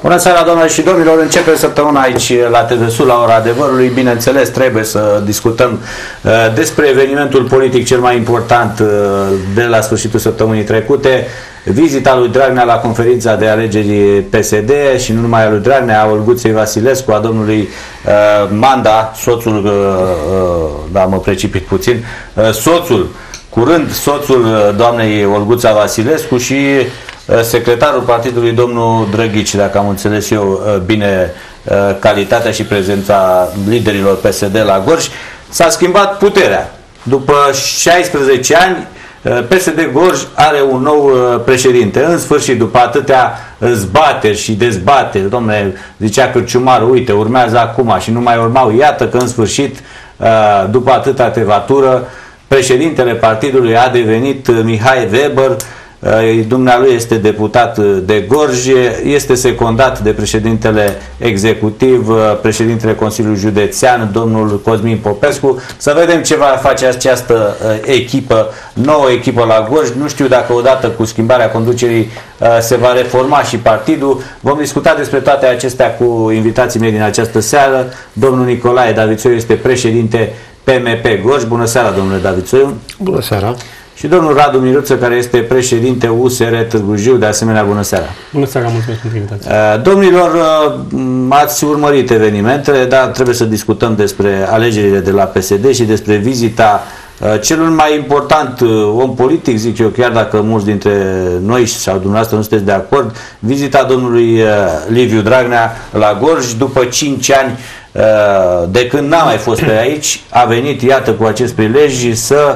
Bună seara, doamnelor și domnilor! Începem săptămâna aici la TV-sul, la ora adevărului. Bineînțeles, trebuie să discutăm despre evenimentul politic cel mai important de la sfârșitul săptămânii trecute. Vizita lui Dragnea la conferința de alegeri PSD și nu numai a lui Dragnea, a Olguței Vasilescu, a domnului Manda, soțul, da, mă precipit puțin, curând soțul doamnei Olguța Vasilescu și secretarul partidului, domnul Drăghici, dacă am înțeles eu bine calitatea și prezența liderilor PSD la Gorj. S-a schimbat puterea. După 16 ani, PSD Gorj are un nou președinte. În sfârșit, după atâtea zbateri și dezbateri, domnule, zicea Cârciumarul, uite, urmează acum și nu mai urmau. Iată că în sfârșit, după atâta tevatură, președintele partidului a devenit Mihai Weber. Dumnealui este deputat de Gorj, este secundat de președintele executiv, președintele Consiliului Județean, domnul Cosmin Popescu. Să vedem ce va face această echipă, nouă echipă la Gorj. Nu știu dacă odată cu schimbarea conducerii se va reforma și partidul. Vom discuta despre toate acestea cu invitații mei din această seară. Domnul Nicolae Davidsoiu este președinte PMP Gorj. Bună seara, domnule Davidsoiu. Bună seara. Și domnul Radu Miruță, care este președinte USR Târgu Jiu. De asemenea, bună seara. Bună seara, mulțumesc pentru invitație. Domnilor, ați urmărit evenimentele, dar trebuie să discutăm despre alegerile de la PSD și despre vizita celui mai important om politic, zic eu, chiar dacă mulți dintre noi sau dumneavoastră nu sunteți de acord, vizita domnului Liviu Dragnea la Gorj. După 5 ani de când n-a mai fost pe aici, a venit, iată, cu acest prilej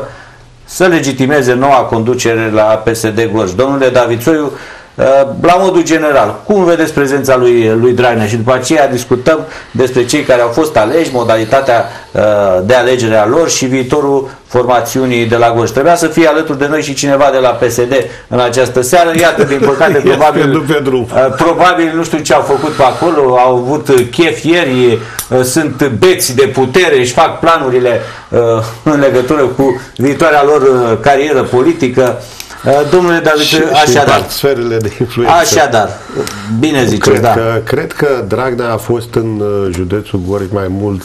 să legitimeze noua conducere la PSD Gorj. Domnule Davidsoiu, la modul general, cum vedeți prezența lui Dragnea? Și după aceea discutăm despre cei care au fost aleși, modalitatea de alegere a lor și viitorul formațiunii de la Gorj. Trebuia să fie alături de noi și cineva de la PSD în această seară. Iată, din păcate, probabil nu știu ce au făcut pe acolo, au avut chef ieri, sunt beți de putere, își fac planurile în legătură cu viitoarea lor carieră politică. Domnule David, așadar, sferele de influență. Așadar, bine ziceți, da. Cred că Dragnea a fost în județul Gorj mai mult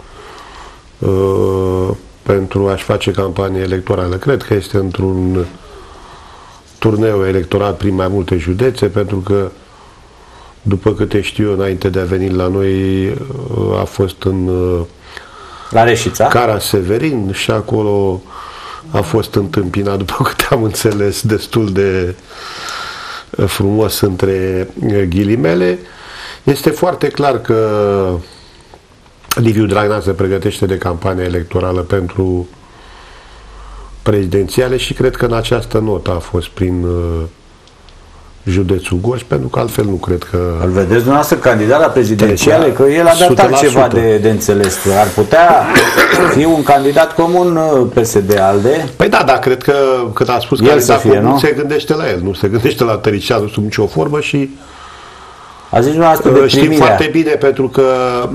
pentru a-și face campanie electorală. Cred că este într-un turneu electoral prin mai multe județe, pentru că, după câte știu eu, înainte de a veni la noi, a fost la Reșița, Cara-Severin și acolo a fost întâmpinat, după câte am înțeles, destul de frumos între ghilimele. Este foarte clar că Liviu Dragnea se pregătește de campanie electorală pentru prezidențiale și cred că în această notă a fost prin județul Gorj, pentru că altfel nu cred că... Îl vedeți dumneavoastră candidat la prezidențiale? Că el a dat altceva de înțeles. Ar putea fi un candidat comun PSD-ALDE? Păi da, dar cred că când a spus candidat comun, nu se gândește la el, nu se gândește la Tăricianu sub nicio formă și a zis de știm foarte bine, pentru că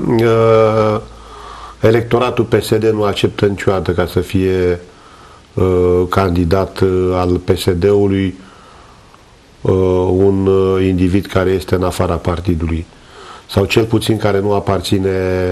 electoratul PSD nu acceptă niciodată ca să fie candidat al PSD-ului un individ care este în afara partidului sau cel puțin care nu aparține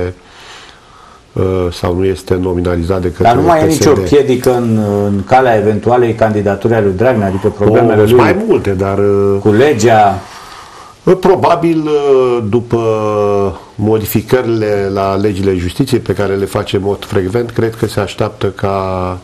sau nu este nominalizat de către PSD. Dar nu mai e nicio piedică în calea eventualei candidaturi a lui Dragnea, adică problemele lui mai multe, dar cu legea? Probabil după modificările la legile justiției pe care le face în mod frecvent, cred că se așteaptă ca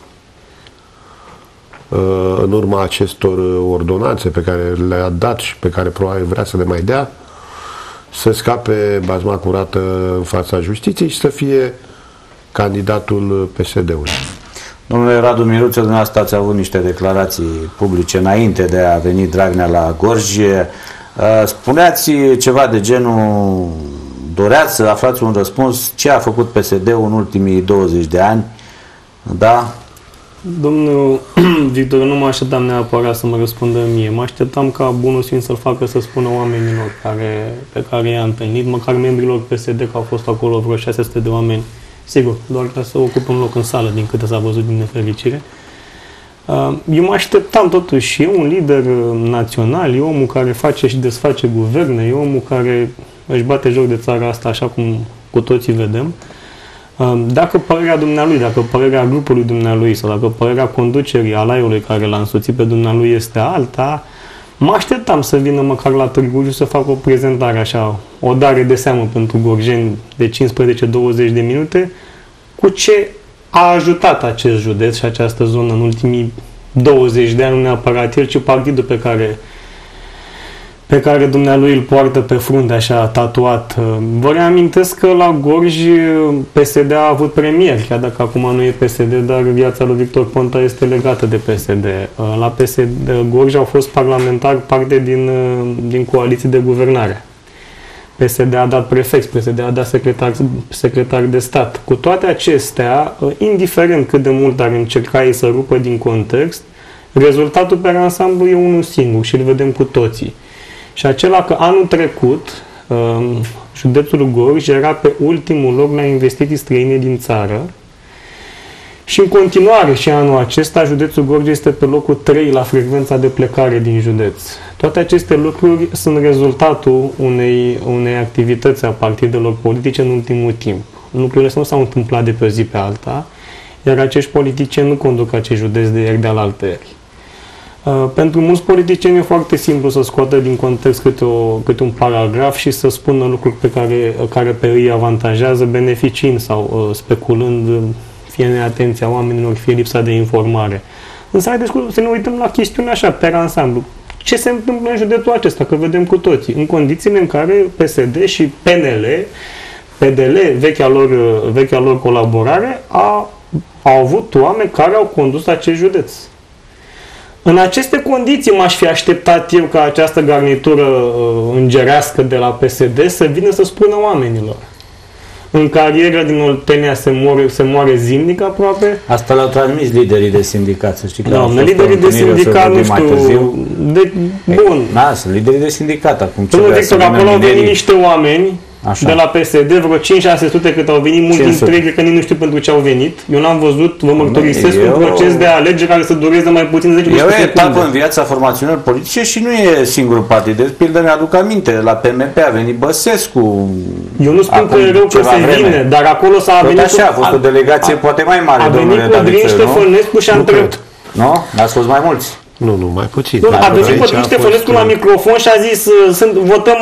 în urma acestor ordonanțe pe care le-a dat și pe care probabil vrea să le mai dea, să scape bazma curată în fața justiției și să fie candidatul PSD-ului. Domnule Radu Miruță, dumneavoastră ați avut niște declarații publice înainte de a veni Dragnea la Gorj. Spuneați ceva de genul, doreați să aflați un răspuns ce a făcut PSD-ul în ultimii 20 de ani, da? Domnul Victor, nu mă așteptam neapărat să mă răspundă mie. Mă așteptam ca bunul sfinț să-l facă să spună oamenilor pe care i-a întâlnit, măcar membrilor PSD, că au fost acolo vreo 600 de oameni. Sigur, doar ca să ocupă un loc în sală, din câte s-a văzut din nefericire. Eu mă așteptam totuși, e un lider național, e omul care face și desface guverne, e omul care își bate joc de țara asta așa cum cu toții vedem. Dacă părerea dumnealui, dacă părerea grupului dumnealui sau dacă părerea conducerii alaiului care l-a însoțit pe dumnealui este alta, mă așteptam să vină măcar la Târgu Jiu să fac o prezentare așa, o dare de seamă pentru gorjeni de 15-20 de minute, cu ce a ajutat acest județ și această zonă în ultimii 20 de ani, nu neapărat el, ci partidul pe care dumnealui îl poartă pe frunte așa tatuat. Vă reamintesc că la Gorj PSD a avut premier, chiar dacă acum nu e PSD, dar viața lui Victor Ponta este legată de PSD. La PSD Gorj au fost parlamentari parte din coaliții de guvernare. PSD a dat prefecți, PSD a dat secretari de stat. Cu toate acestea, indiferent cât de mult ar încerca ei să rupă din context, rezultatul pe ansamblu e unul singur și îl vedem cu toții. Și acela că anul trecut, județul Gorj era pe ultimul loc la investiții străine din țară și în continuare și anul acesta județul Gorj este pe locul 3 la frecvența de plecare din județ. Toate aceste lucruri sunt rezultatul unei activități a partidelor politice în ultimul timp. Lucrurile nu s-au întâmplat de pe o zi pe alta, iar acești politicieni nu conduc acest județ de ieri de-al altăieri. Pentru mulți politicieni e foarte simplu să scoată din context câte un paragraf și să spună lucruri care pe ei avantajează, beneficiind sau speculând fie neatenția oamenilor, fie lipsa de informare. Însă haideți să ne uităm la chestiunea așa, pe ansamblu. Ce se întâmplă în județul acesta, că vedem cu toții, în condițiile în care PSD și PDL, vechea lor colaborare, au avut oameni care au condus acest județ. În aceste condiții m-aș fi așteptat eu ca această garnitură îngerească de la PSD să vină să spună oamenilor. În carieră din Oltenia se moare zilnic aproape. Asta l-au transmis liderii de sindicat, să știi că nu, liderii de sindicat, nu știu, bun. Sunt liderii de sindicat acum. Domnul Victor, acolo au venit niște oameni așa, de la PSD, vreo 5-600 cât au venit, mulți dintre ei, cred că nici nu știu pentru ce au venit. Eu n-am văzut, vă mărturisesc, un proces de alegeri care să dureze mai puțin 10 secunde. E o etapă în viața formațiunilor politice și nu e singurul partid. De pildă mi-aduc aminte, la PMP a venit Băsescu. Eu nu spun că e rău că se vine, dar acolo s-a venit... Așa, a fost o delegație poate mai mare, domnule David. A venit Codrin Ștefănescu și a întrebat. Nu? Ați fost mai mulți? Nu, mai puțin. A venit Codrin Ștefănescu la microfon și a zis, votăm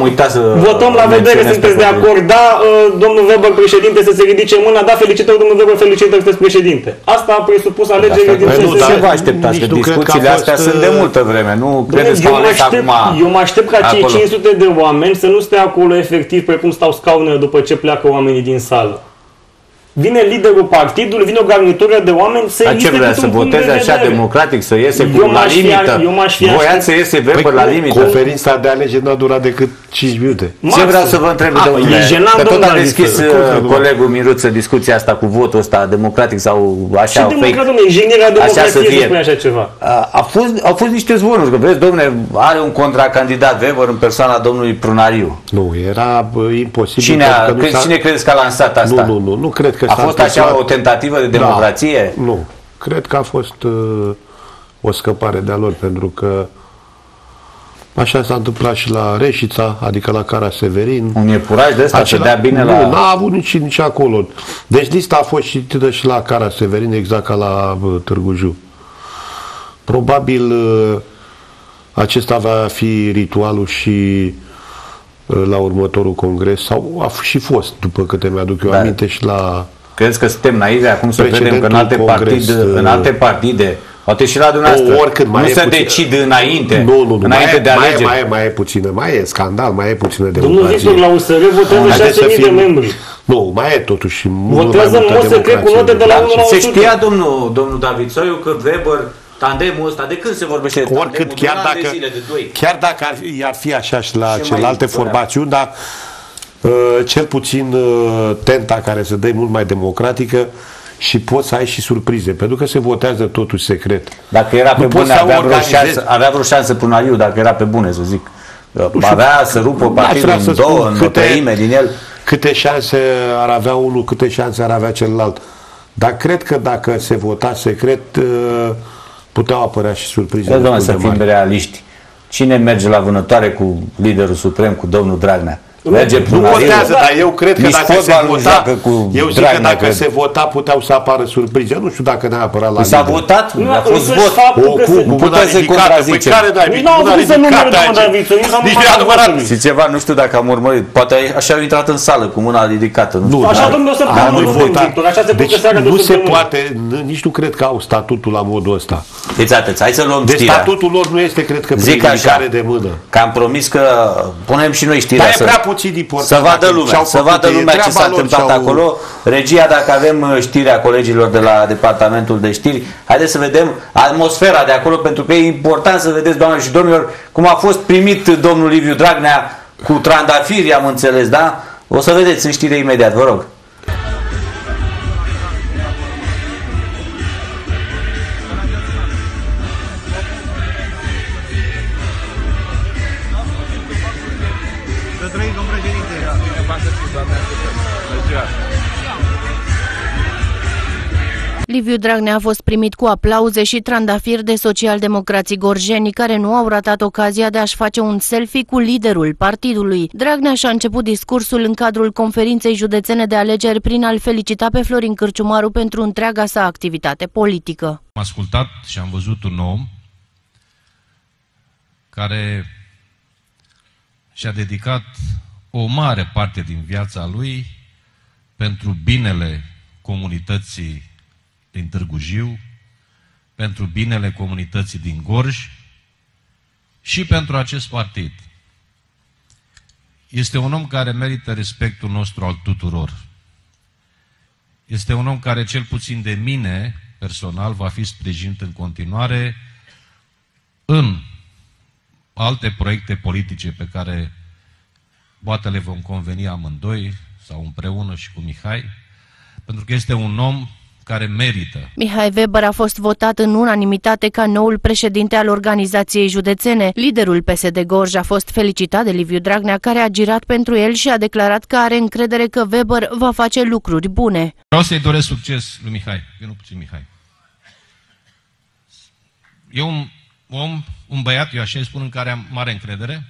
la vedere, sunteți de acord? Da, domnul Weber președinte să se ridice mâna, da, felicitări, domnul Weber, felicitări, sunteți președinte. Asta a presupus alegerile din CSS. Nu se va aștepta, că discuțiile astea sunt de multă vreme, nu credeți că eu mă aștept ca cei 500 de oameni să nu stea acolo efectiv precum stau scaunele după ce pleacă oamenii din sală. Vine liderul partidului, vine o garnitură de oameni să ce vrea să voteze așa democratic, să iese la limită? Voiați să iese Weber la limită? Conferința de alegeri n-a durat decât 5 minute. Ce vreau să vă întreb, domnule? Că tot a deschis colegul Miruță discuția asta cu votul ăsta democratic sau așa fake. Ce democrat, domnule? Ingineria democrației să spune așa ceva. Au fost niște zvonuri, că vezi, domnule, are un contracandidat Weber în persoana domnului Prunariu. Nu, era imposibil. Cine credeți că a lansat asta? Nu cred că a fost așa o tentativă de democrație? Da, nu. Cred că a fost o scăpare de-a lor, pentru că așa s-a întâmplat și la Reșița, adică la Cara Severin. Un iepuraj de ăsta să dea bine la... Nu, n-a avut nici acolo. Deci lista a fost citită și la Cara Severin, exact ca la Târgu Jiu. Probabil acesta va fi ritualul și la următorul congres, sau a și fost, după câte mi-aduc eu aminte, și la... Credeți că suntem naivi acum să credem că în alte partide, poate și la dumneavoastră, nu se decide înainte, înainte de alegeri? Mai e scandal, mai e puțină democrație. Domnul Victor, la USR votează 6.000 de membri. Nu, mai e totuși votează în mod secret cu note de la 1 la 100. Se știa, domnul David Soiu, că Weber, tandemul ăsta, de când se vorbește de tandemul? Chiar dacă ar fi așa și la celelalte formațiuni, dar cel puțin tenta care se dă mult mai democratică și poți să ai și surprize, pentru că se votează totuși secret. Dacă era pe bune, avea vreo șansă Prunariu, dacă era pe bune, să zic. Avea să rupă partidul în două, în o treime din el. Câte șanse ar avea unul, câte șanse ar avea celălalt. Dar cred că dacă se vota secret, puteau apărea și surprize. Doamne, să fim realiști. Cine merge la vânătoare cu liderul suprem, cu domnul Dragnea? Merge nu contează, dar eu cred că dacă se vota, eu zic că dacă se vota, puteau să apară surprize. Nu știu dacă neapărat la s-a votat, a fost vot. Cu mâna ridicată. Pe care n-ai nici și ceva, nu știu dacă am urmărit. Poate așa au intrat în sală cu mâna ridicată. Nu, așa domnul să deci nu se poate, nici nu cred că au statutul la modul ăsta. Deci atât, hai să luăm știrea. Deci statutul lor nu este, cred că, prin ridicare de mână. Că am promis că punem și noi știrea să vadă lumea ce s-a întâmplat acolo. Regia, dacă avem știrea colegilor de la departamentul de știri, haideți să vedem atmosfera de acolo, pentru că e important să vedeți, doamnelor și domnilor, cum a fost primit domnul Liviu Dragnea cu trandafiri, am înțeles, da? O să vedeți în știre imediat, vă rog. Liviu Dragnea a fost primit cu aplauze și trandafiri de socialdemocrații gorjeni, care nu au ratat ocazia de a-și face un selfie cu liderul partidului. Dragnea și-a început discursul în cadrul conferinței județene de alegeri prin a-l felicita pe Florin Cârciumaru pentru întreaga sa activitate politică. Am ascultat și am văzut un om care și-a dedicat o mare parte din viața lui pentru binele comunității din Târgu Jiu, pentru binele comunității din Gorj și pentru acest partid. Este un om care merită respectul nostru al tuturor. Este un om care, cel puțin de mine, personal, va fi sprijinit în continuare în alte proiecte politice pe care poate le vom conveni amândoi sau împreună și cu Mihai, pentru că este un om care merită. Mihai Weber a fost votat în unanimitate ca noul președinte al organizației județene. Liderul PSD Gorj a fost felicitat de Liviu Dragnea, care a girat pentru el și a declarat că are încredere că Weber va face lucruri bune. Vreau să-i doresc succes lui Mihai. Vină puțin, Mihai. E un om, un băiat, eu așa îi spun, în care am mare încredere.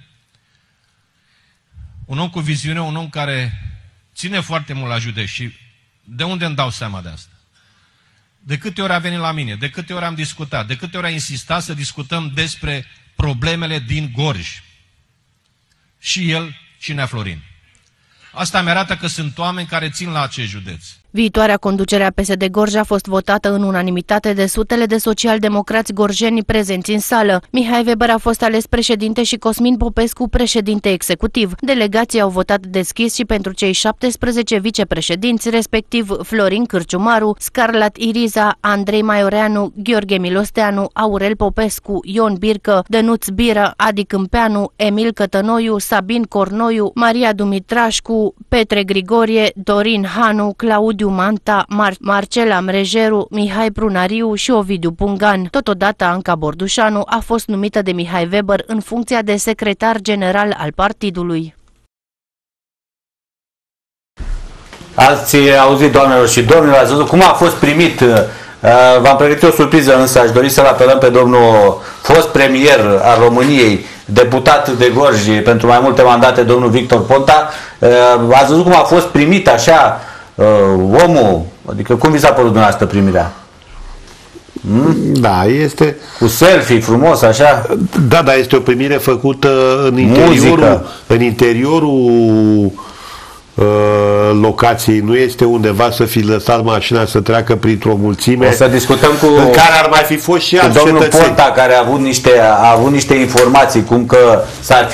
Un om cu viziune, un om care ține foarte mult la județ. Și de unde îmi dau seama de asta? De câte ori a venit la mine, de câte ori am discutat, de câte ori a insistat să discutăm despre problemele din Gorj. Și el și Nea Florin. Asta mi arată că sunt oameni care țin la acest județ. Viitoarea conducere a PSD Gorj a fost votată în unanimitate de sutele de socialdemocrați gorjeni prezenți în sală. Mihai Weber a fost ales președinte și Cosmin Popescu președinte executiv. Delegații au votat deschis și pentru cei 17 vicepreședinți, respectiv Florin Cârciumaru, Scarlat Iriza, Andrei Maioreanu, Gheorghe Milosteanu, Aurel Popescu, Ion Bircă, Dănuț Biră, Adi Câmpeanu, Emil Cătănoiu, Sabin Cornoiu, Maria Dumitrașcu, Petre Grigorie, Dorin Hanu, Claudiu Manta, Marcela Mrejeru, Mihai Prunariu și Ovidiu Pungan. Totodată, Anca Bordușanu a fost numită de Mihai Weber în funcția de secretar general al partidului. Ați auzit, doamnelor și domnilor, ați văzut cum a fost primit. V-am pregătit o surpriză, însă aș dori să-l apelăm pe domnul fost premier al României, deputat de Gorj pentru mai multe mandate, domnul Victor Ponta. Ați văzut cum a fost primit așa omul, adică cum vi s-a părut dumneavoastră primirea? Da, este... Cu selfie frumos, așa? Da, dar este o primire făcută în interiorul locației, nu este undeva să fi lăsat mașina să treacă printr-o mulțime. O să discutăm cu în care ar mai fi fost și alți domnul cetățeni. Ponta, care a avut niște informații cum că s-ar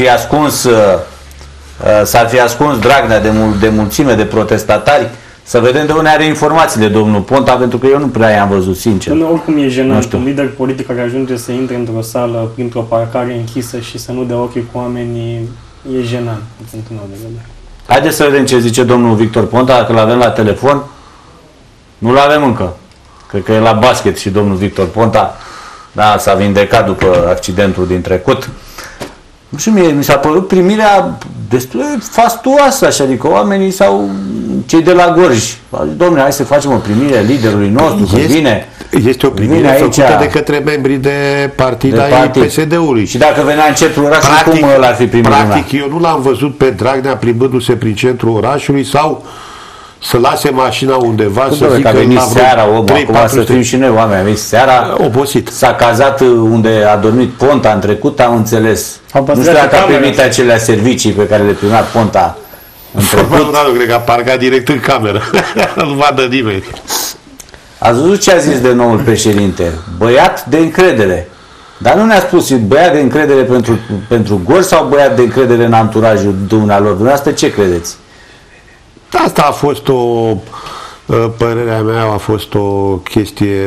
fi ascuns Dragnea de mulțime de protestatari. Să vedem de unde are informațiile domnul Ponta, pentru că eu nu prea i-am văzut, sincer. Oricum e jenant, un lider politic care ajunge să intre într-o sală printr-o parcare închisă și să nu dea ochii cu oamenii, e jenant, în punctul meu de vedere. Haideți să vedem ce zice domnul Victor Ponta, dacă l-avem la telefon. Nu l-avem încă. Cred că e la basket și domnul Victor Ponta. Da, s-a vindecat după accidentul din trecut. Nu știu, mi s-a părut primirea destul de fastuoasă, așa, adică oamenii sau cei de la Gorj. Dom'le, hai să facem o primire liderului nostru, că vine. Este o primire făcută de către membrii de partid ai PSD-ului. Și dacă venea în centrul orașului, cum l-ar fi primit? Practic, eu nu l-am văzut pe Dragnea plimbându-se prin centrul orașului sau să lase mașina undeva, să zică că a venit seara, acum să fim și noi oameni, a venit seara, obosit. S-a cazat unde a dormit Ponta în trecut, am înțeles. Nu știu dacă a primit acelea servicii pe care le primea Ponta în trecut. Nu, cred că a parcat direct în cameră. Nu vadă nimeni. Ați văzut ce a zis de noul președinte? Băiat de încredere. Dar nu ne-a spus, băiat de încredere pentru Gorj sau băiat de încredere în anturajul dumnealor? Dumneavoastră ce credeți? Asta a fost părerea mea, a fost o chestie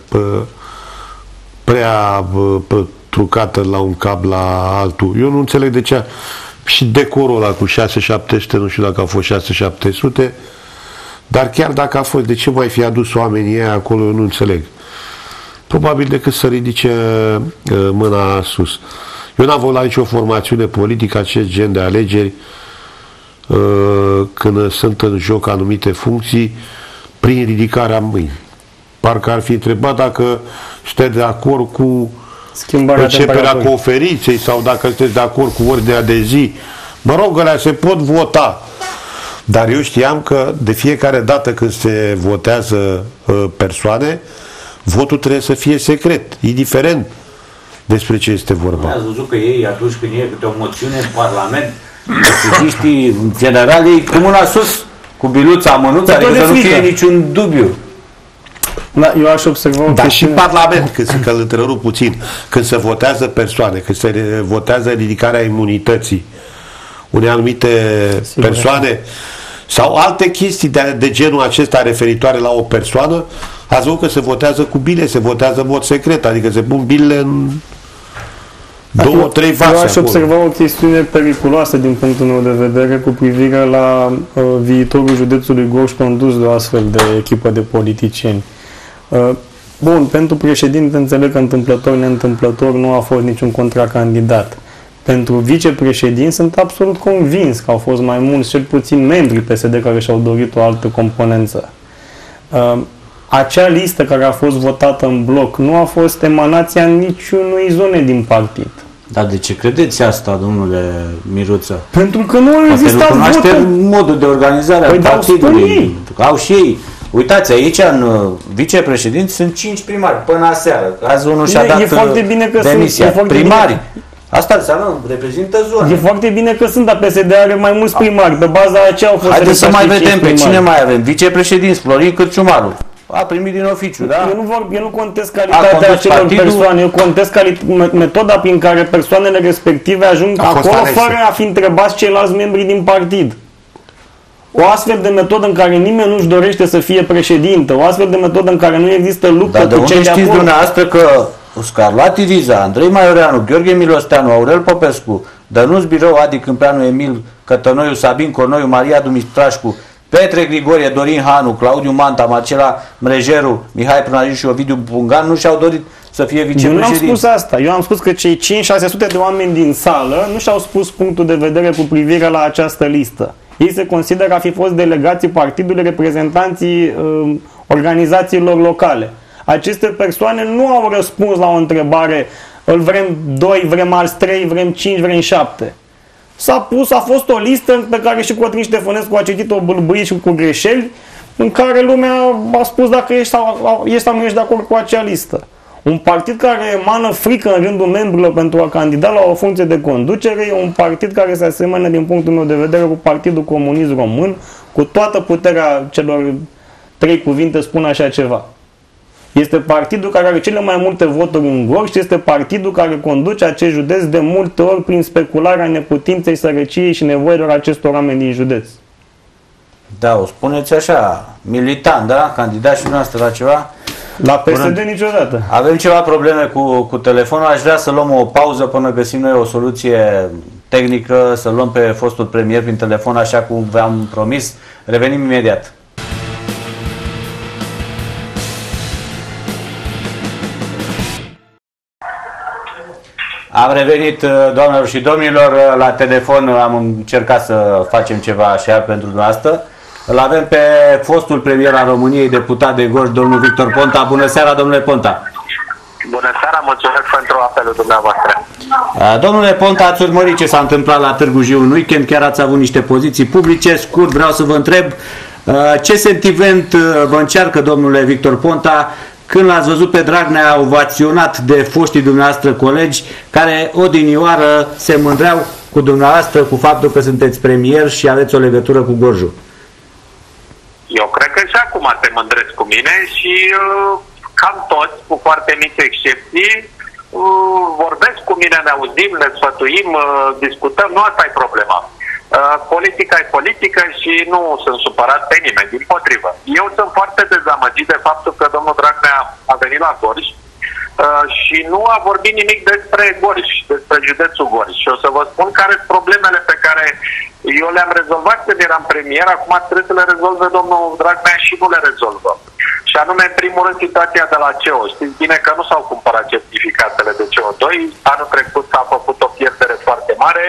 prea trucată la un cap la altul. Eu nu înțeleg de ce și decorul ăla cu 6-700, nu știu dacă a fost 6-700, dar chiar dacă a fost, de ce mai fi adus oamenii ăia acolo, eu nu înțeleg. Probabil decât să ridice mâna sus. Eu n-am avut la nicio formațiune politică acest gen de alegeri când sunt în joc anumite funcții prin ridicarea mâinii. Parcă ar fi întrebat dacă sunteți de acord cu începerea conferinței sau dacă sunteți de acord cu ordinea de zi. Mă rog, alea se pot vota. Dar eu știam că de fiecare dată când se votează persoane, votul trebuie să fie secret, indiferent despre ce este vorba. Ați văzut că ei, atunci când e câte o moțiune în Parlament, deciștii, în general, ei cu mâna sus, cu biluța, mânuța, adică să nu fie niciun dubiu. Da, eu aș observa dar și în Parlament, că îl întrerup puțin, când se votează persoane, când se votează ridicarea imunității unei anumite persoane sau alte chestii de genul acesta referitoare la o persoană, ați văzut că se votează cu bile, se votează în mod secret, adică se pun bilele în 2-3 vase. Eu aș observa o chestiune periculoasă din punctul meu de vedere cu privire la viitorul județului Gorj condus de o astfel de echipă de politicieni. Bun, pentru președinte înțeleg că întâmplător, neîntâmplător nu a fost niciun contracandidat. Pentru vicepreședinți sunt absolut convins că au fost mai mulți, cel puțin membrii PSD care și-au dorit o altă componență. Acea listă care a fost votată în bloc nu a fost emanația niciunui zone din partid. Dar de ce credeți asta, domnule Miruță? Pentru că nu a existat votul. Modul de organizare al partidului. Au și ei. Uitați, aici în vicepreședinți sunt 5 primari până aseară. Azi unul și-a dat demisia. Primari. Asta înseamnă, reprezintă zona. E foarte bine că sunt, dar PSD are mai mulți primari. Pe baza aceea au fost... Haideți să mai vedem pe cine mai avem. Vicepreședinți, Florin Cârciumaru. A primit din oficiu, da? Eu nu contest calitatea acelor persoane, eu contest metoda prin care persoanele respective ajung acolo fără a fi întrebați ceilalți membri din partid. O astfel de metodă în care nimeni nu-și dorește să fie președinte, o astfel de metodă în care nu există luptă cu cei de acolo. Dar de unde știți dumneavoastră că Scarlatti Riza, Andrei Maioreanu, Gheorghe Milosteanu, Aurel Popescu, Dănuț Birău, Adi Câmpeanu, Emil Cătănoiu, Sabin Cornoiu, Maria Dumitrașcu, Petre Grigorie, Dorin Hanu, Claudiu Manta, Marcela Mrejeru, Mihai Prunariu și Ovidiu Bungan nu și-au dorit să fie vicepreședinți. Eu nu am spus asta. Eu am spus că cei 5-600 de oameni din sală nu și-au spus punctul de vedere cu privire la această listă. Ei se consideră a fi fost delegații partidului, reprezentanții organizațiilor locale. Aceste persoane nu au răspuns la o întrebare, îl vrem 2, vrem alți 3, vrem 5, vrem 7. A fost o listă pe care și Cotrin Ștefănescu a citit-o bâlbâit și cu greșeli, în care lumea a spus dacă ești sau nu ești de acord cu acea listă. Un partid care emană frică în rândul membrilor pentru a candida la o funcție de conducere e un partid care se aseamănă, din punctul meu de vedere, cu Partidul Comunist Român, cu toată puterea celor 3 cuvinte spun așa ceva. Este partidul care are cele mai multe voturi în Gorj și este partidul care conduce acest județ de multe ori prin specularea neputinței, sărăciei și nevoilor acestor oameni din județ. Da, o spuneți așa, militant, da? Candidat și dumneavoastră la ceva? La PSD niciodată. Avem ceva probleme cu telefonul, aș vrea să luăm o pauză până găsim noi o soluție tehnică, să luăm pe fostul premier prin telefon, așa cum v-am promis. Revenim imediat. Am revenit, doamnelor și domnilor, la telefon am încercat să facem ceva așa pentru dumneavoastră. Îl avem pe fostul premier al României, deputat de Gorj, domnul Victor Ponta. Bună seara, domnule Ponta! Bună seara, mulțumesc pentru apelul dumneavoastră. Domnule Ponta, ați urmărit ce s-a întâmplat la Târgu Jiu în weekend, chiar ați avut niște poziții publice. Scurt, vreau să vă întreb ce sentiment vă încearcă, domnule Victor Ponta, când l-ați văzut pe Dragnea ovaționat de foștii dumneavoastră colegi care odinioară se mândreau cu dumneavoastră cu faptul că sunteți premier și aveți o legătură cu Gorjul? Eu cred că și acum se mândresc cu mine și cam toți, cu foarte mici excepții, vorbesc cu mine, ne auzim, ne sfătuim, discutăm, nu asta e problema. Politica e politică și nu sunt supărat pe nimeni, dimpotrivă. Eu sunt foarte dezamăgit de faptul că domnul Dragnea a venit la Gorj și nu a vorbit nimic despre Gorj, despre județul Gorj. Și o să vă spun care sunt problemele pe care eu le-am rezolvat când eram premier, acum trebuie să le rezolve domnul Dragnea și nu le rezolvă. Și anume, în primul rând, situația de la CEO. Știți bine că nu s-au cumpărat certificatele de CO2. Anul trecut s-a făcut o pierdere foarte mare.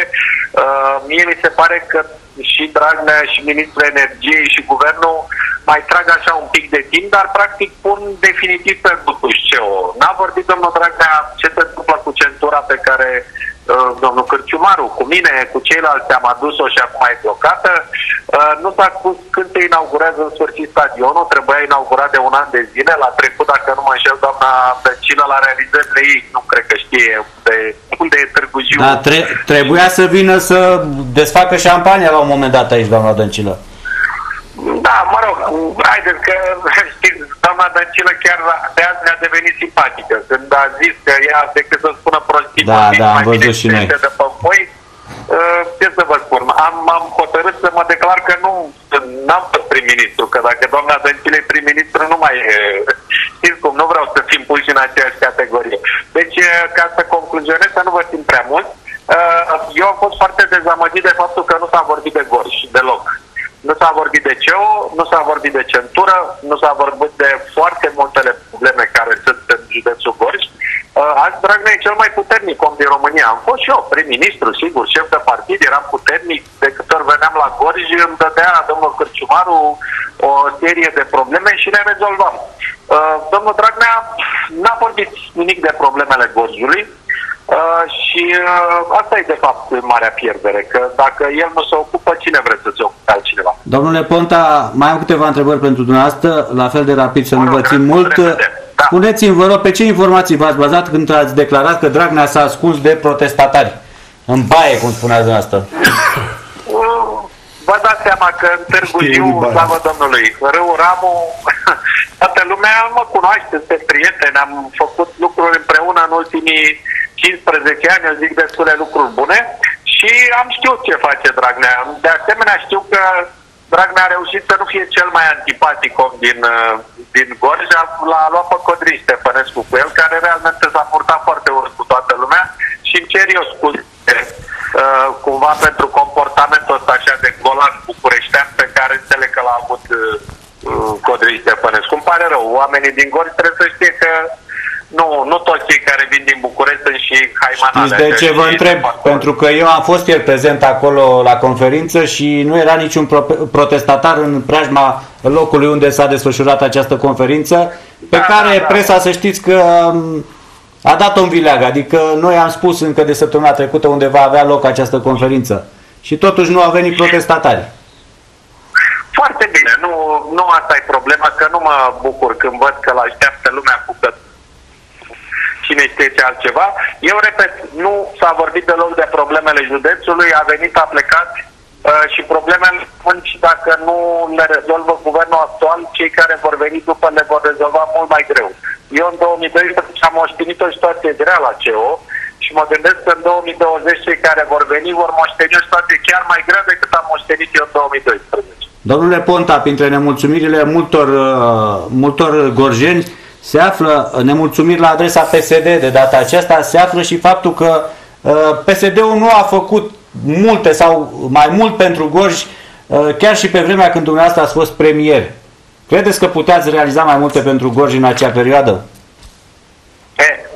Mie mi se pare că și Dragnea și Ministrul Energiei și Guvernul mai trag așa un pic de timp, dar practic pun definitiv pe butuș CEO. N-a vorbit domnul Dragnea ce se întâmplă cu centura pe care domnul Cârciumaru, cu mine, cu ceilalți am adus-o și acum e blocată. Nu s-a spus când se inaugurează în sfârșit stadionul, trebuia inaugurat de un an de zile, la trecut, dacă nu mă înșel, doamna Dăncilă la realizările ei, nu cred că știe unde e Târgu Jiu. Da, trebuia să vină să desfacă șampania la un moment dat aici, doamna Dăncilă. Da, mă rog, haideți că știți, doamna Dăncilă chiar de azi ne-a devenit simpatică. Când a zis că ea, decât să spună prostii, am văzut și noi. De păpoi, ce să vă spun, am hotărât să mă declar că n-am fost prim-ministru, că dacă doamna Dăncilă e prim-ministru, nu mai e, știți cum, nu vreau să fim puși în aceeași categorie. Deci, ca să concluzionez, să nu vă țin prea mult, eu am fost foarte dezamăgit de faptul că nu s-a vorbit de Gorj, deloc. Nu s-a vorbit de CEO, nu s-a vorbit de centură, nu s-a vorbit de foarte multele probleme care sunt în județul Gorj. Azi Dragnea e cel mai puternic om din România. Am fost și eu, prim-ministru, sigur, șef de partid, eram puternic. De câte ori veneam la Gorj, îmi dădea domnul Cârciumaru o serie de probleme și le rezolvam. Domnul Dragnea n-a vorbit nimic de problemele Gorjului. Și asta e de fapt marea pierdere, că dacă el nu se ocupă, cine vrea să se ocupe altcineva? Domnule Ponta, mai am câteva întrebări pentru dumneavoastră, la fel de rapid să nu vă țin mult. Da. Spuneți-mi, vă rog, pe ce informații v-ați bazat când ați declarat că Dragnea s-a ascuns de protestatari? În baie, cum spuneați dumneavoastră. Vă dați seama că în Târgu Jiu, slavă Domnului, Râul Ramu, toată lumea mă cunoaște, suntem prieteni, am făcut lucruri împreună în ultimii 15 ani, eu zic destule lucruri bune și am știut ce face Dragnea. De asemenea știu că Dragnea a reușit să nu fie cel mai antipatic om din Gorj, l-a luat pe Codrin Stefănescu cu el, care realmente s-a purtat foarte urât cu toată lumea și îmi cer eu scuze cumva pentru comportamentul ăsta așa de golan bucureștean pe care înțeleg că l-a avut Codrin Stefănescu. Îmi pare rău, oamenii din Gorj trebuie să știe că nu toți cei care vin din București sunt și haimanale. Știți de ce vă întreb? Pentru că eu am fost ieri prezent acolo la conferință și nu era niciun protestatar în preajma locului unde s-a desfășurat această conferință, pe care presa, să știți că a dat-o în vileagă. Adică noi am spus încă de săptămâna trecută unde va avea loc această conferință și totuși nu au venit protestatari. Foarte bine, nu asta e problema, că nu mă bucur când văd că l-așteaptă lumea cu cine știe ce altceva. Eu repet, nu s-a vorbit deloc de problemele județului, a venit, a plecat și problemele și dacă nu le rezolvă guvernul actual, cei care vor veni după le vor rezolva mult mai greu. Eu în 2012 am moștenit o situație grea la CEO și mă gândesc că în 2020 cei care vor veni vor moșteni o situație chiar mai grea decât am moștenit eu în 2012. Domnule Ponta, printre nemulțumirile multor gorjeni se află nemulțumiri la adresa PSD de data aceasta, se află și faptul că PSD-ul nu a făcut multe sau mai mult pentru Gorj, chiar și pe vremea când dumneavoastră ați fost premier. Credeți că puteați realiza mai multe pentru Gorj în acea perioadă?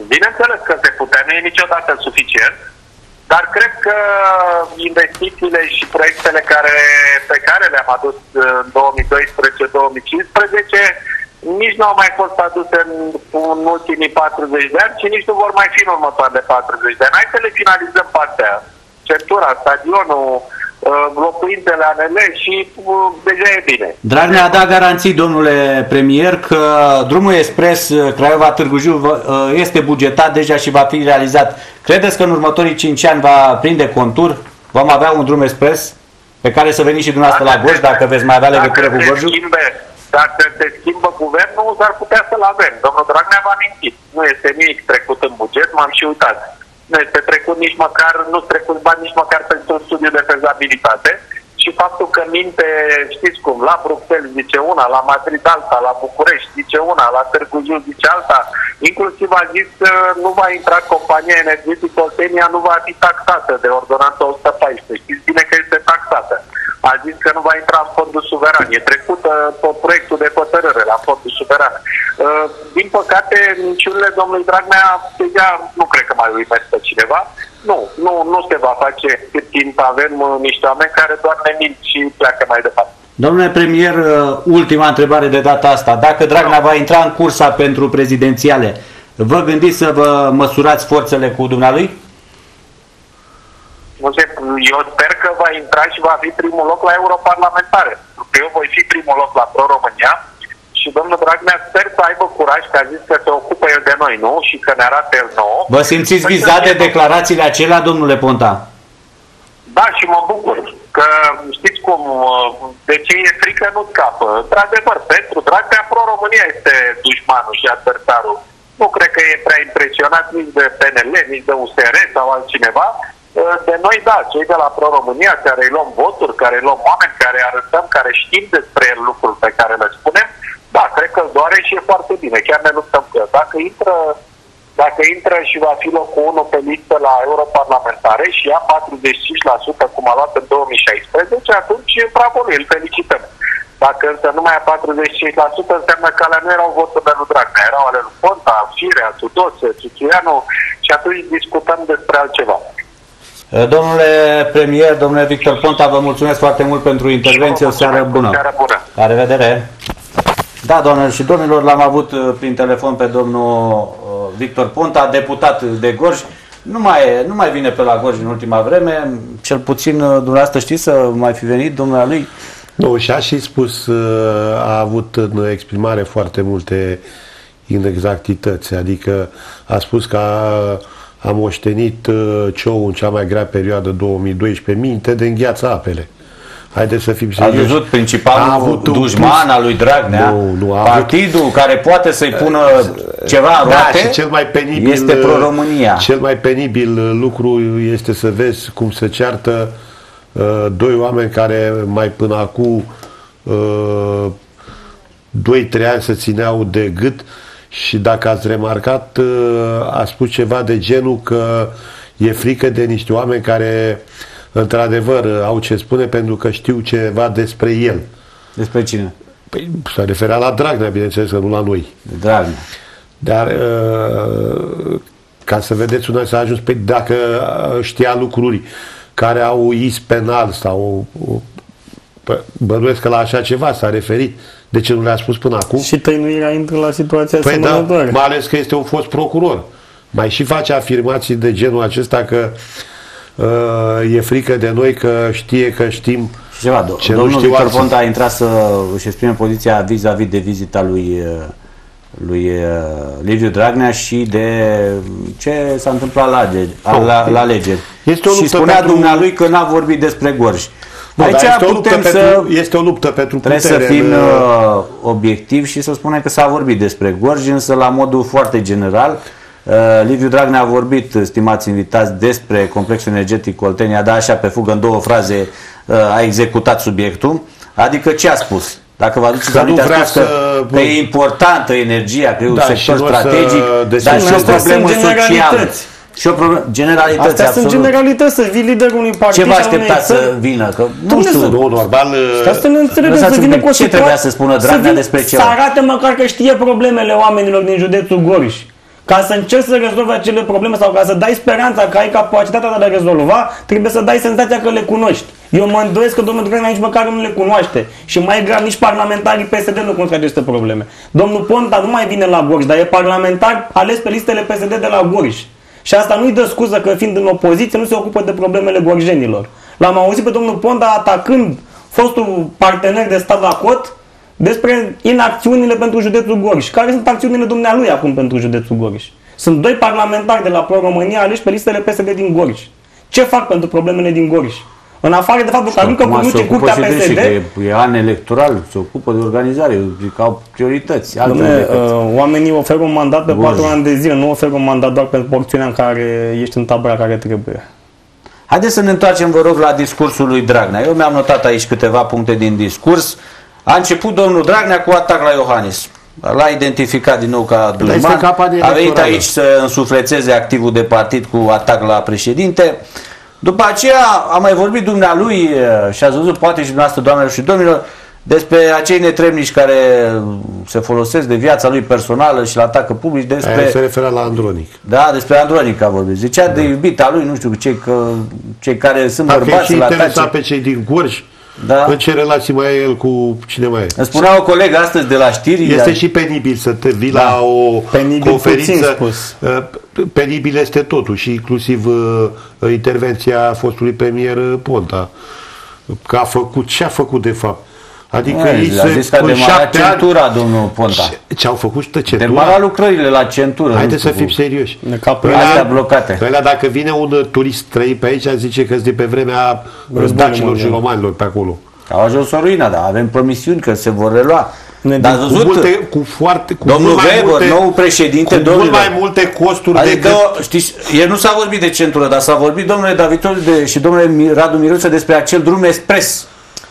Bineînțeles că se putea, nu e niciodată suficient, dar cred că investițiile și proiectele pe care le-am adus în 2012-2015 nici nu au mai fost aduse în ultimii 40 de ani și nici nu vor mai fi în următoarele 40 de ani. Hai să le finalizăm partea, centura, stadionul, locuințele ANL și deja e bine. Dragnea a dat garanții, domnule premier, că drumul expres Craiova-Târgu Jiu este bugetat deja și va fi realizat. Credeți că în următorii 5 ani va prinde contur? Vom avea un drum expres pe care să veniți și dumneavoastră la Gorj, dacă veți mai avea legătură cu Gorjul? Dacă se schimbă guvernul, s-ar putea să-l avem. Domnul Dragnea v-a mințit. Nu este nimic trecut în buget, m-am și uitat. Nu este trecut nici măcar, nu trecut bani nici măcar pentru un studiu de fezabilitate. Și faptul că minte, știți cum, la Bruxelles zice una, la Madrid alta, la București zice una, la Târgu Jiu zice alta. Inclusiv a zis că nu va intra compania energetică Oltenia, nu va fi taxată de ordonanța 114. Știți bine că este taxată. A zis că nu va intra în fondul suveran. E trecută proiectul de hotărâre la fondul suveran. Din păcate, minciunile domnului Dragnea deja nu cred că mai uimesc pe cineva. Nu se va face cât timp avem niște oameni care doar ne mint și pleacă mai departe. Domnule premier, ultima întrebare de data asta. Dacă Dragnea va intra în cursa pentru prezidențiale, vă gândiți să vă măsurați forțele cu dumnealui? Eu sper că va intra și va fi primul loc la europarlamentare. Pentru că eu voi fi primul loc la Pro-România și domnul Dragnea sper să aibă curaj, că a zis că se ocupă el de noi, nu? Și că ne arată el nouă. Vă simțiți vizat de declarațiile acelea, domnule Ponta? Da, și mă bucur că știți cum, de ce e frică nu scapă. Într-adevăr, pentru Dragnea, Pro-România este dușmanul și adversarul. Nu cred că e prea impresionat nici de PNL, nici de USR sau altcineva. De noi, da, cei de la Pro-România, care îi luăm voturi, care îi luăm oameni, care arătăm, care știm despre el lucruri pe care le spunem, da, cred că îl doare și e foarte bine. Chiar ne luptăm cu el. Dacă intră și va fi locul 1 pe listă la europarlamentare și ia 45%, cum a luat în 2016, atunci, bravo, îl felicităm. Dacă însă nu mai ia 45%, înseamnă că alea nu erau voturile lui Dragnea, erau ale lui Ponta, Firea, Tudose, Ciuciuianu și atunci discutăm despre altceva. Domnule premier, domnule Victor Ponta, vă mulțumesc foarte mult pentru intervenție. O seară bună. La revedere. Da, doamnelor și domnilor, l-am avut prin telefon pe domnul Victor Ponta, deputat de Gorj. Nu mai vine pe la Gorj în ultima vreme. Cel puțin dumneavoastră știți să mai fi venit domnul lui? Nu, și-a și spus, a avut în exprimare foarte multe inexactități. Adică a spus că a moștenit CEU în cea mai grea perioadă 2012, minte de îngheață apele. Haideți să fim serioși. A văzut principalul dușman al lui Dragnea, partidul care poate să-i pună ceva în roate, și cel mai penibil, este Pro-România. Cel mai penibil lucru este să vezi cum se ceartă doi oameni care mai până acum 2-3 ani se țineau de gât și dacă ați remarcat, a spus ceva de genul că e frică de niște oameni care într-adevăr au ce spune pentru că știu ceva despre el. Despre cine? Păi se referea la Dragnea, bineînțeles, că nu la noi. Dragnea. Dar ca să vedeți unde s-a ajuns, dacă știa lucruri care au is penal sau bănuiesc că la așa ceva s-a referit. De ce nu le-a spus până acum? Și tăinuirea intră la situația asemănătoare. Da, mai ales că este un fost procuror. Mai și face afirmații de genul acesta că e frică de noi, că știe că știm ceva. Domnul Victor Ponta a intrat să își exprime poziția vis-a-vis de vizita lui Liviu Dragnea și de ce s-a întâmplat la alegeri. Și spunea dumnealui că n-a vorbit despre Gorj. Aici este o luptă pentru putere. Trebuie să fim obiectivi și să spunem că s-a vorbit despre Gorj, însă la modul foarte general. Liviu Dragnea a vorbit, stimați invitați, despre complexul energetic Oltenia, dar așa pe fugă în 2 fraze a executat subiectul. Adică ce a spus? Dacă vă aduceți aminte, a spus că e importantă energia, că e un sector strategic, dar și o problemă socială. Și o problemă, generalități. Astea sunt generalități, să vii liderul unui partid. Ce vă așteptați să vină? Că nu știu. Normal. Să ne înțelegem, să vină cu o ce trebuia să spună Dragnea despre ceva? Să arate măcar că știe problemele oamenilor din județul Gorj. Ca să încerci să rezolvi acele probleme sau ca să dai speranța că ai capacitatea de a le rezolva, trebuie să dai senzația că le cunoști. Eu mă îndoiesc că domnul Dragnea nici măcar nu le cunoaște. Și mai grav, nici parlamentarii PSD nu cunosc aceste probleme. Domnul Ponta nu mai vine la Gorj, dar e parlamentar ales pe listele PSD de la Gorj. Și asta nu-i dă scuză că, fiind în opoziție, nu se ocupă de problemele gorjenilor. L-am auzit pe domnul Ponta atacând fostul partener de stat la Cot despre inacțiunile pentru județul Gorj. Care sunt acțiunile dumnealui acum pentru județul Gorj? Sunt 2 parlamentari de la Pro-România aleși pe listele PSD din Gorj. Ce fac pentru problemele din Gorj? În afară de faptul că aruncă bunuce curtea PSD... E an electoral, se ocupă de organizare, că au priorități. Oamenii oferă un mandat pe 4 ani de zile, nu oferă un mandat doar pentru porțiunea în care ești în tabăra care trebuie. Haideți să ne întoarcem, vă rog, la discursul lui Dragnea. Eu mi-am notat aici câteva puncte din discurs. A început domnul Dragnea cu atac la Iohannis. L-a identificat din nou ca dușman. A venit aici să însuflețeze activul de partid cu atac la președinte. După aceea a mai vorbit dumnealui și ați văzut, poate și dumneavoastră, doamnelor și domnilor, despre acei netrebnici care se folosesc de viața lui personală și l-atacă public. Se referă la Andronic. Da, despre Andronic a vorbit. Zicea de iubita lui, nu știu, cei care sunt bărbați să-l atace. Pe cei din Gorj. Da. În ce relații mai e el cu cine mai e? Îmi spunea o colegă astăzi de la știri. Este și penibil să te vii la o conferință. Penibil este totul și inclusiv intervenția fostului premier Ponta. Că a făcut, ce a făcut de fapt? Adică a zis că a demarat centura, domnul Ponta. Ce au făcut centura? Demarat lucrările la centură. Haideți să fim serioși. Astea blocate. Dacă vine un turist străin pe aici, zice că de pe vremea dacilor și romanilor pe acolo. Au ajuns o ruină, dar avem promisiuni că se vor relua. Dar domnul Weber, nou președinte, cu mult mai multe costuri decât... Știți, el nu s-a vorbit de centură, dar s-a vorbit, domnule David și domnule Radu Miruță, despre acel drum expres.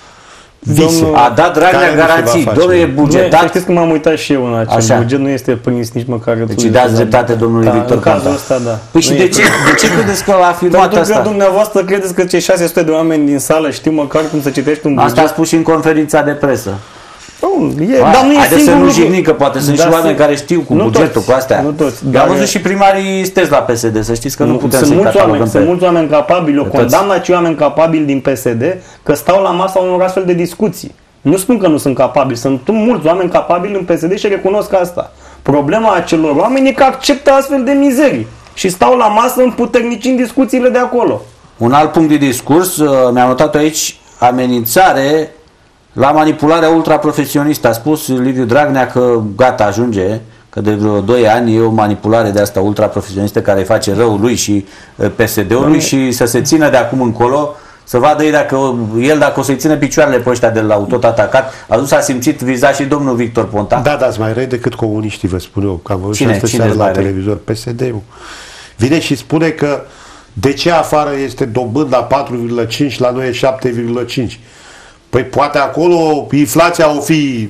A dat Dragnea garanții, domnule, e bugetat. Știți că m-am uitat și eu în acel buget, nu este prins nici măcar. Deci dați dreptate domnului Victor Ponta. În cazul ăsta, da. Păi și de ce credeți că a afirmat asta? Pentru că dumneavoastră credeți că cei 600 de oameni din sală știu măcar cum să citești un buget? Asta a spus și în conferința de presă. Dar nu e haideți să nu jignim, că poate sunt și oameni care știu cu bugetul, cu astea. Am văzut și primarii stăți la PSD, să știți că nu putem să-i catalogăm pe... Sunt mulți oameni capabili, eu condamn acei oameni capabili din PSD că stau la masa unor astfel de discuții. Nu spun că nu sunt capabili, sunt mulți oameni capabili în PSD și recunosc asta. Problema acelor oameni e că acceptă astfel de mizerii și stau la masă împuternicind discuțiile de acolo. Un alt punct de discurs, mi-am notat aici, amenințare la manipularea ultraprofesionistă. A spus Liviu Dragnea că gata, ajunge, că de vreo 2 ani e o manipulare de asta ultraprofesionistă care face răul lui și PSD-ului și să se țină de acum încolo, să vadă dacă o să-i țină picioarele pe ăștia de l-au tot atacat. Adus a simțit vizat și domnul Victor Ponta. Da, dar mai răi decât comuniștii, vă spun eu, că am văzut astă seară la televizor. PSD-ul vine și spune că de ce afară este dobânda 4,5, la noi e 7,5. Păi poate acolo inflația o fi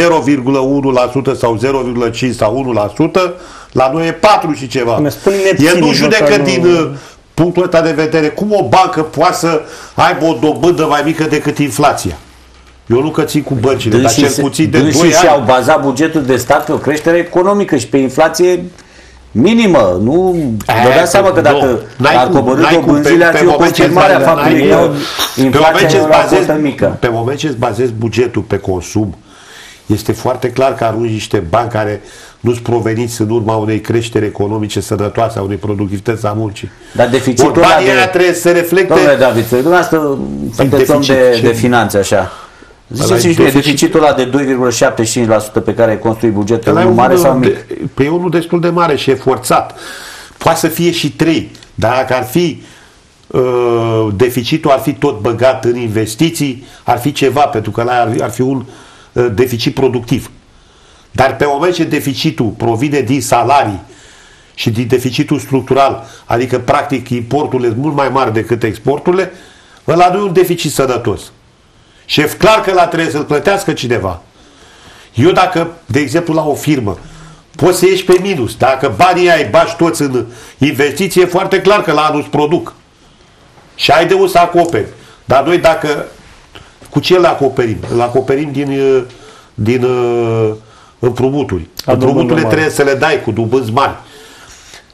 0,1% sau 0,5 sau 1%, la noi e 4 și ceva. El nu judecă din punctul ăsta de vedere cum o bancă poate să aibă o dobândă mai mică decât inflația. Eu nu că țin cu băncile, dar cel puțin de 2 ani. Și au bazat bugetul de stat pe o creștere economică și pe inflație minimă. Nu vă dați seama că dacă ar coborî dobânzile ar fi o confirmare a faptului că inflația era o cotă mică. Pe moment ce îți bazezi bugetul pe consum, este foarte clar că arunci niște bani care nu sunt proveniți în urma unei creșteri economice sănătoase, a unei productivități a muncii. Dar deficitul banii ăia trebuie să se reflecte... Domnule David, dumneavoastră sunteți om de finanțe, așa. Ziceți-mi și mie, deficitul ăla de 2,75% pe care ai construit bugetul, e mare sau mic? Păi e unul destul de mare și e forțat. Poate să fie și 3, dar dacă ar fi deficitul ar fi tot băgat în investiții, ar fi ceva, pentru că ăla ar fi un deficit productiv. Dar pe moment ce deficitul provine din salarii și din deficitul structural, adică practic importurile sunt mult mai mari decât exporturile, ăla nu e un deficit sănătos. Și e clar că ăla trebuie să-l plătească cineva. Eu dacă, de exemplu, la o firmă, poți să ieși pe minus. Dacă banii ai bași toți în investiție, e foarte clar că la anul îți produc. Și ai de unde să acoperi. Dar noi dacă... Cu ce îl acoperim? Îl acoperim din împrumuturi. Împrumuturile trebuie să le dai cu dobânzi mari.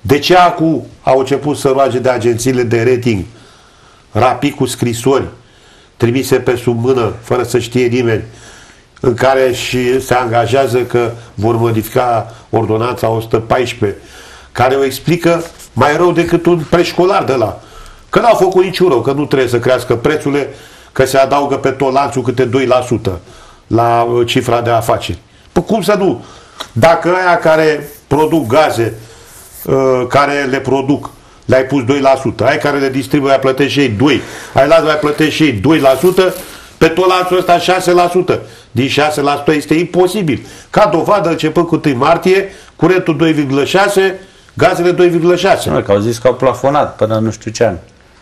De ce acum au început să roage de agențiile de rating rapid cu scrisori trimise pe sub mână, fără să știe nimeni, în care și se angajează că vor modifica ordonanța 114, care o explică mai rău decât un preșcolar de la. Că n-au făcut niciun rău, că nu trebuie să crească prețurile, că se adaugă pe tot lanțul câte 2% la cifra de afaceri. Păi cum să nu? Dacă aia care produc gaze, care le produc, le-ai pus 2%, ai care le distribuie, ai plătești și ei 2%, ai luat, mai plătești și ei 2%, pe tot lanțul ăsta 6%. Din 6% este imposibil. Ca dovadă, începând cu 1 martie, curentul 2,6%, gazele 2,6%. Că au zis că au plafonat până nu știu ce an.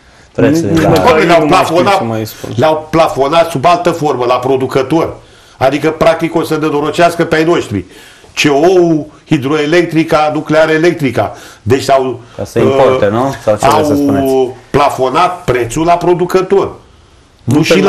Le-au plafonat sub altă formă, la producător. Adică, practic, o să nenorocească pe ai noștri. CO-ul, hidroelectrica, nucleară electrica. Deci au plafonat prețul la producător. Nu și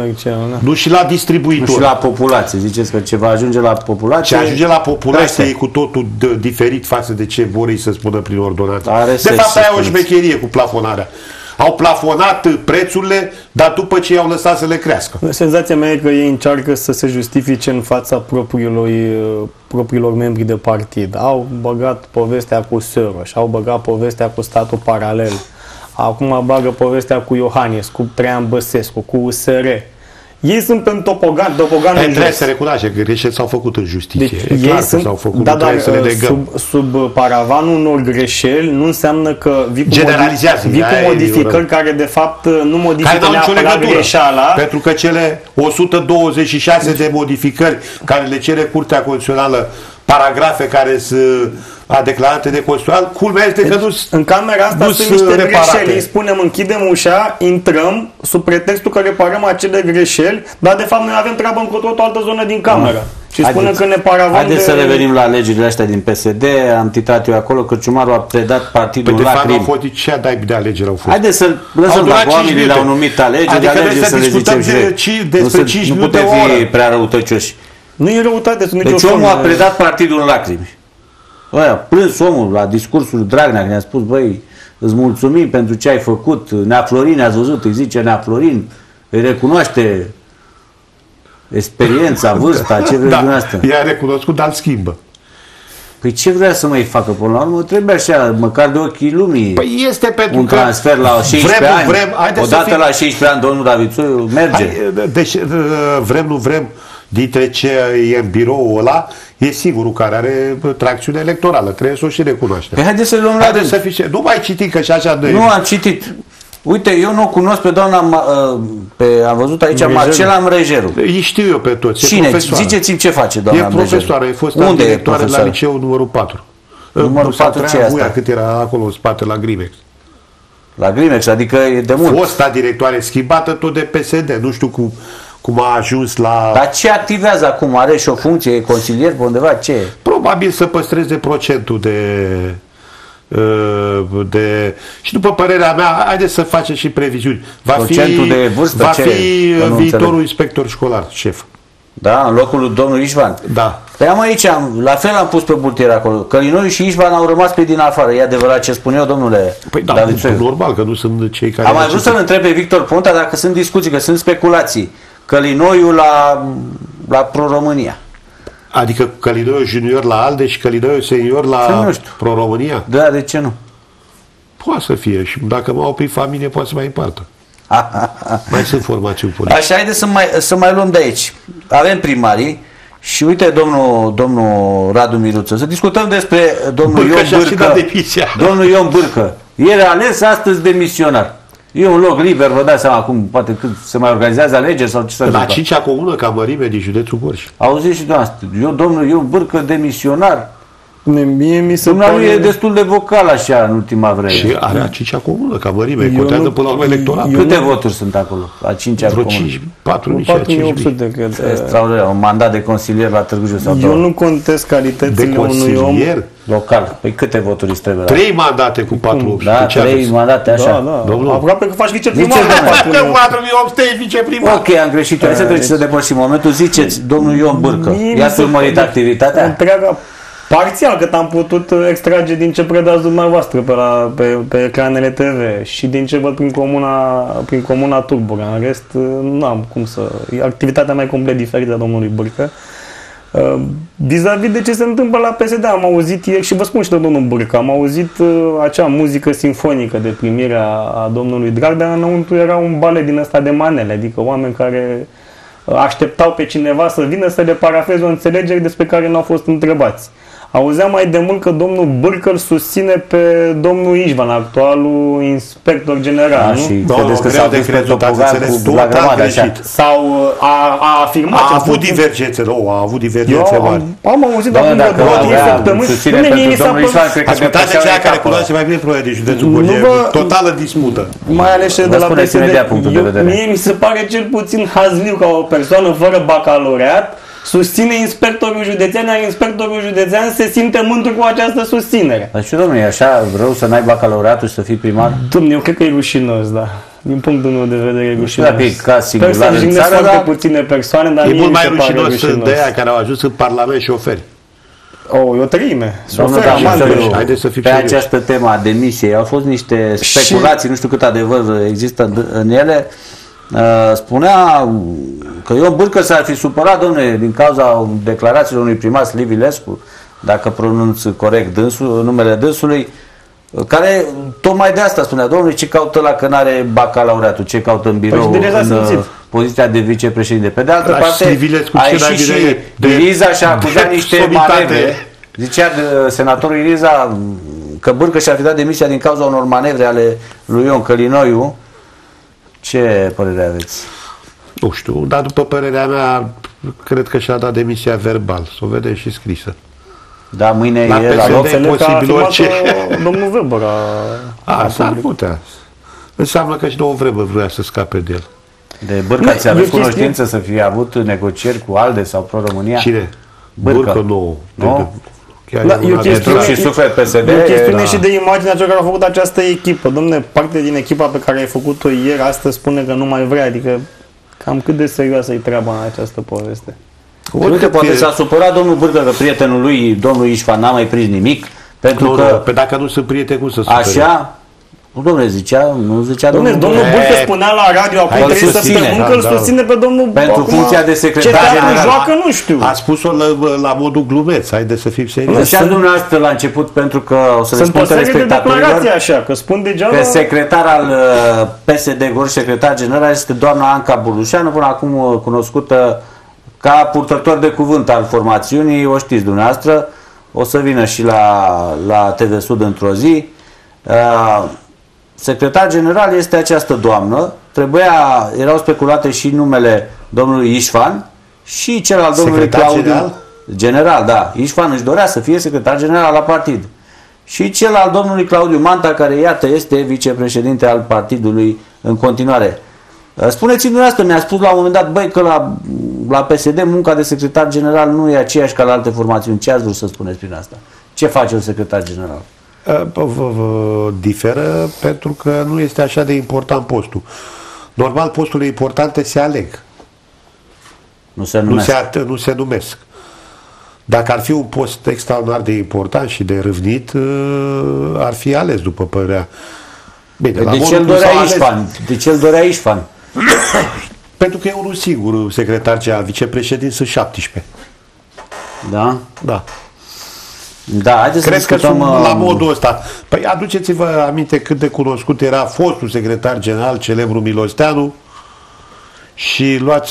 la distribuitor. Nu și la populație. Ziceți că ce va ajunge la populație... Ce ajunge la populație e cu totul diferit față de ce vor ei să spună prin ordonanță. De fapt, aia e o șmecherie cu plafonarea. Au plafonat prețurile, dar după ce i-au lăsat să le crească. Senzația mea e că ei încearcă să se justifice în fața propriilor membri de partid. Au băgat povestea cu Soros, au băgat povestea cu statul paralel. Acum bagă povestea cu Iohannis, cu Traian Băsescu, cu USR. Ei sunt în topogan trebuie să recunoaște că greșeli s-au făcut în justiție. Deci, ei sunt, s-au făcut, dar să le negăm. Sub paravanul unor greșeli nu înseamnă că vii cu modificări care de fapt nu modifică neapărat greșeala. Pentru că cele 126 de modificări care le cere Curtea Constituțională, paragrafe care sunt declarate de constituțional, culmea este că nu în camera asta sunt niște greșeli. Îi spunem, închidem ușa, intrăm sub pretextul că reparăm acele greșeli, dar de fapt noi avem treabă în cu tot o altă zonă din cameră. Și spunem că ne paravăm. Haideți să revenim la alegerile astea din PSD. Am titrat eu acolo că Ciumaru a predat partidul în lacrimi. De fapt, au fost ce de alegeri au fost. Haideți să lăsăm la oamenii le-au numit alegeri, adică să le zicem și nu putem fi prea răutăcioși. Nu e răutate, sunt nicio formă. Deci omul a predat partidul în lacrimi. A plâns omul la discursul Dragnea, ne-a spus, băi, îți mulțumim pentru ce ai făcut, Nea Florin, ați văzut, îi zice Nea Florin, îi recunoaște experiența, vârsta, ce vrei din asta. I-a recunoscut, dar îl schimbă. Păi ce vrea să mai facă până la urmă? Trebuie așa, măcar de ochii lumii. Păi este pentru un transfer la 16 ani, odată la 16 ani, domnul Davițoiu, merge. Deci, vrem, nu vrem, dintre ce e în biroul ăla, e singurul care are tracțiune electorală. Trebuie să o și recunoaștem. Păi haideți să luăm la rând. Nu mai citit, că și așa de... Nu am citit. Uite, eu nu o cunosc pe doamna, am văzut aici Marcela Mrejeru. Îi știu eu pe toți. Cine? Ziceți-mi ce face doamna Mrejeru. E profesoară, e fost directoare la liceul numărul 4. Numărul 4 ce e asta? Cât era acolo în spate la Grimex. La Grimex, adică e de mult. Fosta directoare schimbată tot de PSD. Nu știu cum a ajuns la... Dar ce activează acum? Are și o funcție? E consilier pe undeva? Ce? Probabil să păstreze procentul și după părerea mea, haideți să facem și previziuni. Procentul de vârstă? Va fi viitorul inspector școlar, șef. Da, în locul lui domnul Ișvan. Da. Păi am aici, la fel am pus pe bultier acolo. Călinoiu și Ișvan au rămas pe din afară. E adevărat ce spun eu, domnule? Păi da, normal că nu sunt cei care... Am mai vrut să-l întreb pe Victor Ponta dacă sunt discuții, că sunt speculații. Călinoiu la Pro-România. Adică Călinoiu junior la ALDE și Călinoiu senior la Pro-România? Da, de ce nu? Poate să fie și dacă m-au oprit familie, poate să mai împartă. Mai sunt formațiuni politice. Așa, haideți să mai luăm de aici. Avem primarii și uite domnul Radu Miruță, să discutăm despre domnul Ion Bârcă. Domnul Ion Bârcă. El a ales astăzi demisionar. E un loc liber, vă dați seama acum, poate cât se mai organizează alegeri sau ce să la 5-a comună ca mărime din județul Gorj. Auziți și dumneavoastră, domnul Ion Bârcă demisionar. Mie mi se pare... e destul de vocal așa în ultima vreme. Și are a 5-a comună ca mărime, contează până la urmă electorat. Câte voturi sunt acolo? La 5-a comună? 4.800 cred. Extraordinar, un mandat de consilier la Târgu Jiu sau eu nu contest calitățile unui om local. Păi câte voturi îți trebuie? 3 mandate cu 4.800. Da, 3 mandate așa. Da. Aproape că faci viceprimar. 4.800 e viceprimar. Ok, am greșit. Hai să treci să depășim momentul. Ziceți, domnul Ion Bârcă, i-ați urmărit activitatea? Parțial, cât am putut extrage din ce predați dumneavoastră pe ecranele TV și din ce văd prin comuna Turbura. În rest, nu am cum să... Activitatea mea e complet diferită a domnului Bârcă. Vis-a-vis de ce se întâmplă la PSD, am auzit ieri și vă spun și de domnul Bârcă, am auzit acea muzică sinfonică de primire a domnului Dragnea, înăuntru era un balet din ăsta de manele, adică oameni care așteptau pe cineva să vină să le parafeze o înțelegere despre care nu au fost întrebați. Auzeam mai de mult că domnul Bârcă îl susține pe domnul Ișvan, actualul inspector general, nu? Și credeți că s-au dus pe topogan cu la grămadă așa? Sau a afirmat... A avut divergențe, a avut divergențe mari. Am auzit acum vreo 2 săptămâni. Ascultați aceia care cunoaște mai bine probleme de județul Gorj. Totală dispută. Mai ales cel de la PSD. Mie mi se pare cel puțin hazliu ca o persoană fără bacalaureat susține inspectorul județean, iar inspectorul județean se simte mândru cu această susținere. Dar și domnule, e așa rău să n-ai bacalaureatul și să fii primar? Dom'le, eu cred că e rușinos, da. Din punctul meu de vedere e rușinos. Ca singular sper să jignesc foarte puține persoane, dar e mult mai rușinos de aia care au ajuns în Parlament șoferi. E o treime. Haideți să fim pe această temă a demisiei. Au fost niște speculații, nu știu cât adevăr există în ele. Spunea că Ion Bârcă s-ar fi supărat, domnule, din cauza declarațiilor unui primar Livilescu, dacă pronunț corect numele dânsului, care tocmai de asta spunea, domnule, ce caută ăla că n-are bacalaureatul, ce caută în birou în poziția de vicepreședinte. Pe de altă parte, a ieșit și Iriza și a acuzat niște manevre. Zicea senatorul Iriza că Bârcă și-a fi dat demisia din cauza unor manevre ale lui Ion Călinoiu. Ce părere aveți? Nu știu, dar după părerea mea, cred că și-a dat demisia verbal, să o vedem și scrisă. Da, mâine e la loc. Posibil orice. Domnul Weber s-ar putea. Înseamnă că și domnul Weber vrea să scape de el. De Bârcă ați avut cunoștință să fie avut negocieri cu ALDE sau Pro-România? Cine? Bârcă nu. E o chestiune și de imaginea celor care au făcut această echipă. Dom'le, parte din echipa pe care ai făcut-o ieri, astăzi spune că nu mai vrea, adică cam cât de serioasă e treaba în această poveste. Uite, poate s-a supărat domnul Bârcă că prietenul lui, domnul Ișvan, n-a mai prins nimic, pentru că... Pe dacă nu sunt prieteni, cum să supere? Așa... Domnule, nu zicea domnul Bârcă spunea la radio acum 3 săptămâni că îl susține pe domnul pentru funcția de secretar general. Joacă, nu știu. A spus-o la modul glumeț, haideți să fim serioși. Și dumneavoastră la început, pentru că o să le spun telespectatorilor așa, că spun degeaba că secretar al PSD Gorj, secretar general, este doamna Anca Burlușanu, până acum cunoscută ca purtător de cuvânt al formațiunii, o știți dumneavoastră, o să vină și la TV Sud într-o zi. Secretar general este această doamnă, erau speculate și numele domnului Ișvan și cel al domnului Claudiu. General, da. Ișvan își dorea să fie secretar general la partid. Și cel al domnului Claudiu Manta, care iată este vicepreședinte al partidului în continuare. Spuneți-mi dumneavoastră, mi-a spus la un moment dat, băi, că la PSD munca de secretar general nu e aceeași ca la alte formațiuni. Ce ați vrut să spuneți prin asta? Ce face un secretar general? Diferă pentru că nu este așa de important postul. Normal, posturile importante se aleg. Nu se numesc. Dacă ar fi un post extraordinar de important și de râvnit, ar fi ales, după părerea. Bine, de ce îl dorea Ișvan? Pentru că e unul singur secretar general, vicepreședinte sunt 17. Da? Da. Da, haideți cred că sunt la modul ăsta. Păi aduceți-vă aminte cât de cunoscut era fostul secretar general, celebrul Milosteanu, și luați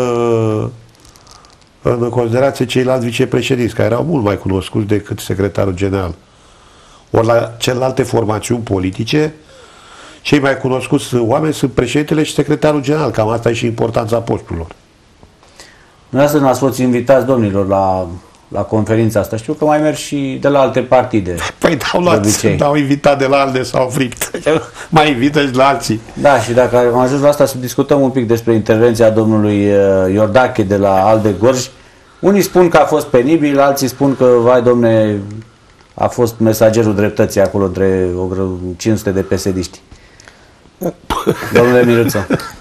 în considerație ceilalți vicepreședinți, care erau mult mai cunoscuți decât secretarul general. Ori la celelalte formațiuni politice, cei mai cunoscuți oameni sunt președintele și secretarul general. Cam asta e și importanța posturilor. Dumneavoastră n-ați fost invitați, domnilor, la conferința asta. Știu că mai merg și de la alte partide. Păi dau invitat de la ALDE sau fript. Mai invită și la alții. Da, și dacă am ajuns la asta, să discutăm un pic despre intervenția domnului Iordache de la ALDE Gorj. Unii spun că a fost penibil, alții spun că, vai domne, a fost mesagerul dreptății acolo între 500 de PSD-iști. Domnule Miruță.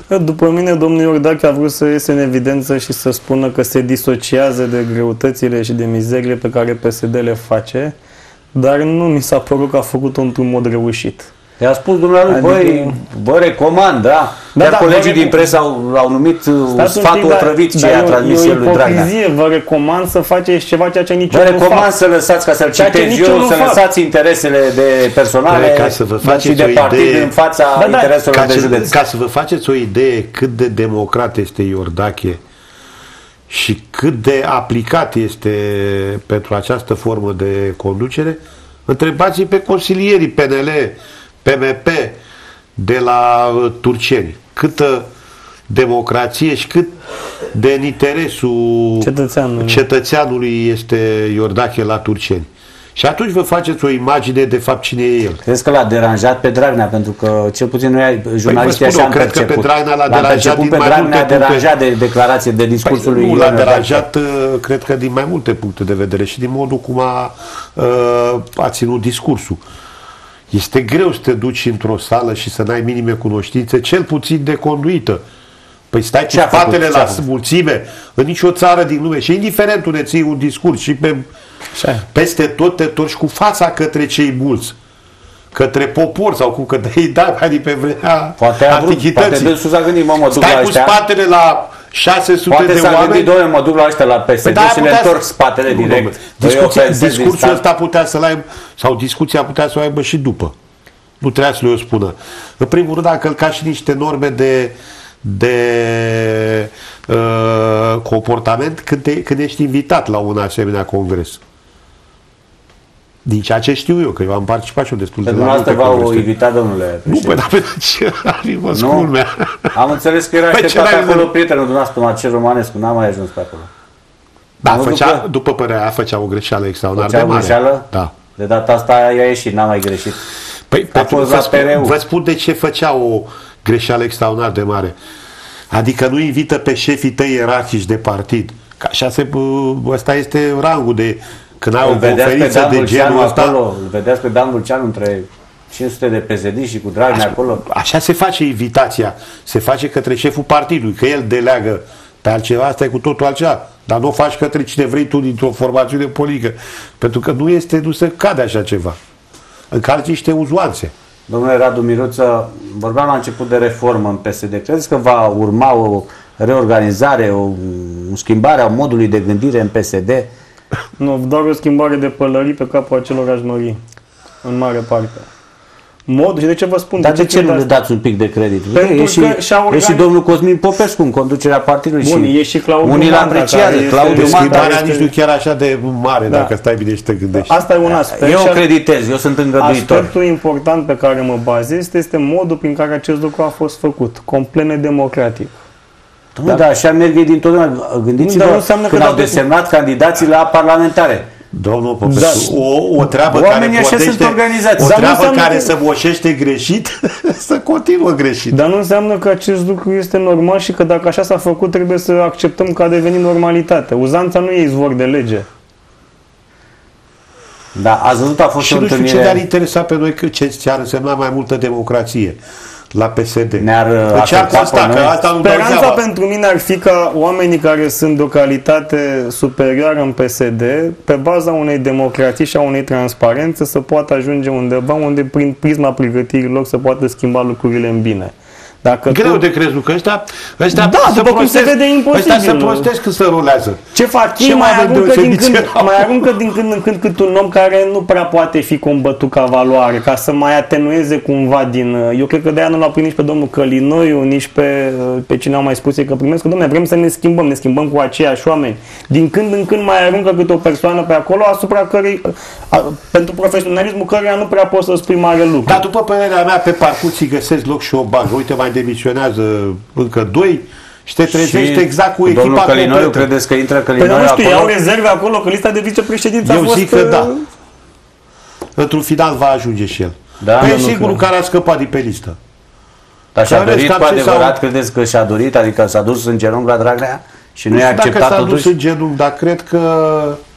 După mine, domnul Iordache a vrut să iese în evidență și să spună că se disociază de greutățile și de mizerile pe care PSD le face, dar nu mi s-a părut că a făcut-o într-un mod reușit. I-a spus dumneavoastră, băi, vă recomand, da? Dar colegii din presă au numit sfatul otrăvit ce a transmis el lui Dragnea. Vă recomand să faceți ceva ceea ce nici eu nu fac. Vă recomand să lăsați, ca să-l citez eu, să lăsați interesele de personale și de partid în fața intereselor de județ. Ca să vă faceți o idee cât de democrat este Iordache și cât de aplicat este pentru această formă de conducere, întrebați-i pe consilierii PNL, PMP de la Turceni. Câtă democrație și cât de în interesul cetățeanului este Iordache la Turceni. Și atunci vă faceți o imagine de fapt cine e el. Crezi că l-a deranjat pe Dragnea? Pentru că cel puțin noi jurnaliștii așa am cred că pe Dragnea l-a deranjat din mai multe puncte. Deranjat de declarație, de discursul lui Nu l-a deranjat, cred că din mai multe puncte de vedere și din modul cum a ținut discursul. Este greu să te duci într-o sală și să n-ai minime cunoștințe, cel puțin de conduită. Păi stai cu spatele la mulțime în nicio țară din lume și indiferent unde ții un discurs și peste tot te torci cu fața către cei mulți, către popor sau cu către ei, da, pe vremea antichității. Poate dânsul s-a gândit, mă duc stai la cu spatele la 600 poate de s-a oameni. Gândit, doamne, mă duc la ăștia la PSD și le întorc spatele direct. Discursul ăsta putea să-l aibă, sau discuția putea să o aibă și după. Nu trebuia să le spună. În primul rând a călcat și niște norme de comportament când ești invitat la un asemenea congres. Din ceea ce știu eu, că eu am participat și eu destul de la multe congresuri. Dumneavoastră v-au invitat, domnule președinte? Nu, pe ce ar fi culmea? Am înțeles că era așteptat acolo prietenul dumneavoastră, Marcel Romanescu, n-am mai ajuns pe acolo. Da, după părerea făcea o greșeală extraordinar de mare. Greșeală? Da. De data asta i-a ieșit, n-am mai greșit. Păi, vă spun de ce făcea o greșeală extraordinar de mare. Adică nu invită pe șefii tăi ierarhici de partid. Că așa ăsta este rangul de... Când ai o conferință de genul ăsta... Îl vedeați pe Dan Vulceanu între 500 de PSD și cu Dragnea acolo? Așa se face invitația. Se face către șeful partidului, că el deleagă pe altceva, asta e cu totul altceva. Dar nu o faci către cine vrei tu dintr-o formațiune politică. Pentru că nu se cade așa ceva. Încalci niște uzuanțe. Domnule Radu Miruță, vorbeam la început de reformă în PSD. Credeți că va urma o reorganizare, o schimbare a modului de gândire în PSD? Nu, doar o schimbare de pălării pe capul acelorași mării, în mare parte. Mod, și de ce vă spun? Dar de ce nu le dați un pic de credit? E și domnul Cosmin Popescu în conducerea partidului. Bun, e și Claudiu unii l apreciază. Claudiu Schimbarea nici nu chiar așa de mare, dacă stai bine și te gândești. Asta e un aspect. Eu creditez, eu sunt îngăduitor. Aspectul important pe care mă bazez este modul prin care acest lucru a fost făcut, complet nedemocratic. Dom'le, dar așa merg ei dintotdeauna. Gândiți-vă când au desemnat candidații la parlamentare. Domnul Popescu, o treabă care se moșește greșit, să continuă greșit. Dar nu înseamnă că acest lucru este normal și că dacă așa s-a făcut, trebuie să acceptăm că a devenit normalitate. Uzanța nu e izvor de lege. Da, ați văzut, a fost și o întâlnire... Și nu știu ce ne-ar interesa pe noi, că ce ți-ar însemna mai multă democrație la PSD. Speranța pentru mine ar fi ca oamenii care sunt de o calitate superioară în PSD, pe baza unei democrații și a unei transparențe, să poată ajunge undeva unde prin prisma pregătirilor să poată schimba lucrurile în bine. Dacă greu de crezut că ăștia după cum se vede imposibil. Ăștia se prostesc când se rulează. Ce fac? Ei mai aruncă din când în când cât un om care nu prea poate fi combătut ca valoare, ca să mai atenueze cumva din... Eu cred că de-aia nu l-a prins nici pe domnul Călinoiu, nici pe cine au mai spus că primesc, că dom'le, vrem să ne schimbăm cu aceiași oameni. Din când în când mai aruncă câte o persoană pe acolo asupra cărei, pentru profesionalismul căreia nu prea poți să spui mare lucru. Dar după părerea mea, pe parcurs îi găsesc loc și o bagă. Uite, mai demisionează încă 2 și te trezești exact cu echipa completă. Domnul Călinoiu, credeți că intră Călinoiu acolo? Păi nu știu, iau rezerve acolo, că lista de vicepreședinți a fost... Eu zic că da. Într-un final va ajunge și el. Da? Păi e singurul care a scăpat de pe listă. Dar și-a dorit cu adevărat, credeți că și-a dorit? Adică s-a dus în genunchi la Dragnea și nu i-a acceptat totuși? Dacă s-a dus în genunchi, dar cred că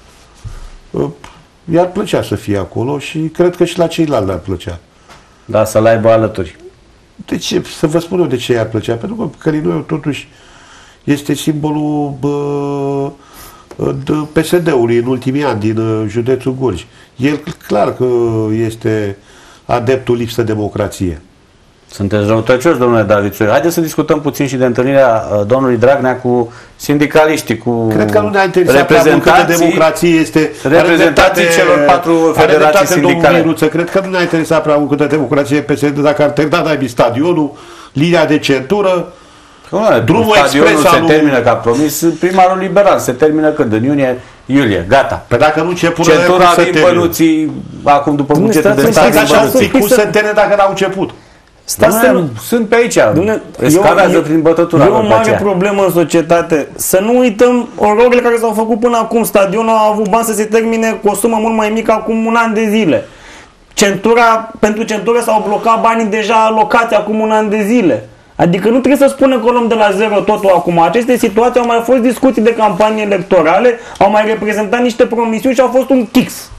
i-ar plăcea să fie acolo și cred că și la ceilalți ar plăcea. Da, să-l aibă alături. De ce? Să vă spun eu de ce i-ar plăcea. Pentru că Călinoiu totuși este simbolul PSD-ului în ultimii ani din județul Gorj. El clar că este adeptul lipsă democrație. Sunteți răutăcioși, domnule David Țoiu. Haideți să discutăm puțin și de întâlnirea domnului Dragnea cu sindicaliștii, cu cred că nu ne-a interesat câtă democrație este. Reprezentanții celor 4 federații sindicale. Miruță, cred că nu ne-a interesat prea mult câtă democrație PSD dacă ar termina naibii stadionul, linia de centură, drumul expres se termină ca promis primarul liberal. Se termină când? În iulie. Gata. Pe dacă nu început centura vin bănuții acum după bugetul de stat. Cum se termină dacă n-au început? Sunt pe aici. Escaladează prin bătătura. E o mare problemă în societate. Să nu uităm ororile care s-au făcut până acum. Stadionul a avut bani să se termine cu o sumă mult mai mică acum un an de zile. Pentru centură s-au blocat banii deja alocați acum un an de zile. Adică nu trebuie să spunem că o luăm de la zero totul acum. Aceste situații au mai fost discuții de campanii electorale, au mai reprezentat niște promisiuni și au fost un chix.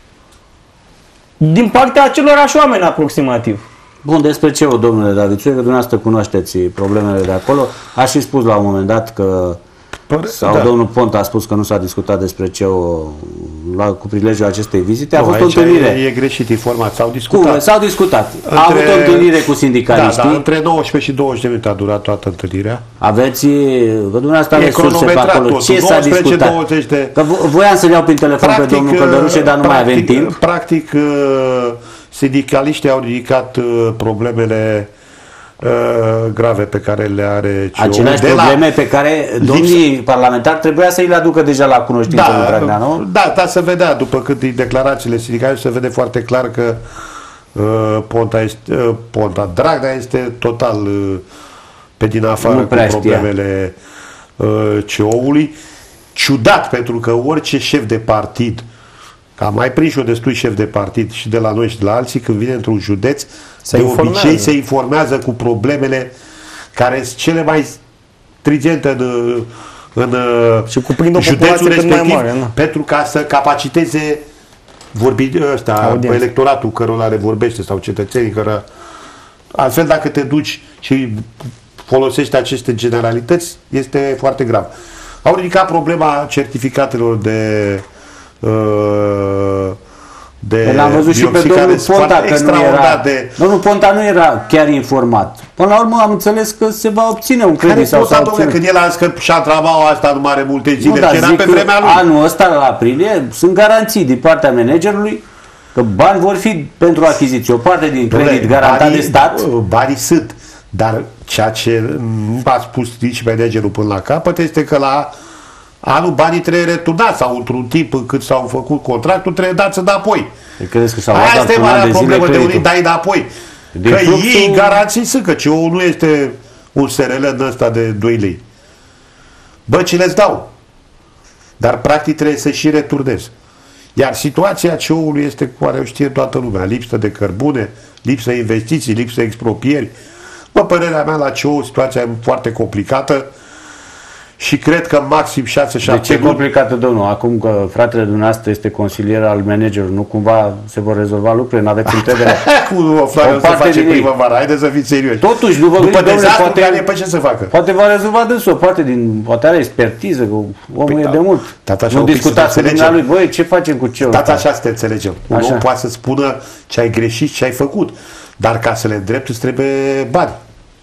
Din partea acelorași oameni aproximativ. Bun, despre ce, domnule David Țoiu, că dumneavoastră cunoașteți problemele de acolo. Aș fi spus la un moment dat că domnul Ponta a spus că nu s-a discutat despre CEO cu prilejul acestei vizite. A fost o întâlnire. E greșit informat. S-au discutat. S-au discutat. A avut o întâlnire cu sindicaliștii. Da, între 19 și 20 de minute a durat toată întâlnirea. Aveți, dumneavoastră aveți surse pe acolo. Ce s-a discutat? Că voiam să-l iau prin telefon pe domnul Călărușe, dar nu mai avem timp. Practic, sindicaliștii au ridicat problemele grave pe care le are CEO. Aceleași probleme pe care domnii parlamentari trebuia să îi le aducă deja la cunoștință lui Dragnea, nu? Da, dar se vedea, după cât declarațiile sindicale, se vede foarte clar că Dragnea este total pe din afară cu problemele CEO-ului. Ciudat, pentru că orice șef de partid, că am mai prins eu destui șef de partid și de la noi și de la alții, când vine într-un județ, de obicei se informează cu problemele care sunt cele mai stringente în județul respectiv, pentru ca să capaciteze electoratul cărora le vorbește sau cetățenii cărora. Altfel, dacă te duci și folosești aceste generalități, este foarte grav. Au ridicat problema certificatelor l-am văzut și pe domnul Ponta că nu era, domnul Ponta nu era chiar informat. Până la urmă am înțeles că se va obține un credit sau să obține. Când el a zis că șantramaua asta nu mai are multe zile, era pe vremea lui. Anul ăsta, la aprilie, sunt garanții din partea managerului că bani vor fi pentru achiziție. O parte din credit garantat de stat. Banii sunt, dar ceea ce nu a spus nici managerul până la capăt este că la anul banii trebuie returnați sau într-un timp în cât s-au făcut contractul trebuie dați înapoi. Credeți că s-au asta e marea problemă de unii dai înapoi. Că ei garanții sunt, că CEO nu este un SRL în ăsta de 2 lei. Băcile îți dau. Dar practic trebuie să și returnezi. Iar situația CEO-ului este cu care o știe toată lumea. Lipsă de cărbune, lipsă investiții, lipsă expropieri. Părerea mea la CEO situația e foarte complicată. Și cred că maxim 6-7 luni. De ce complicată, domnul? Acum că fratele dumneavoastră este consilier al managerului, nu cumva se vor rezolva lucrurile? N-aveți încredere? Cum o să face primăvara? Haideți să fiți serioși. Totuși, după dezastru care pe ce să facă? Poate va rezolva dânsul, poate are expertiză, că omul e de mult. Nu discutați cu dumnealui, voi, ce facem cu ce? Dați așa să te înțelegem. Un om poate să spună ce ai greșit, ce ai făcut. Dar ca să le îndrepți, îți trebuie bani.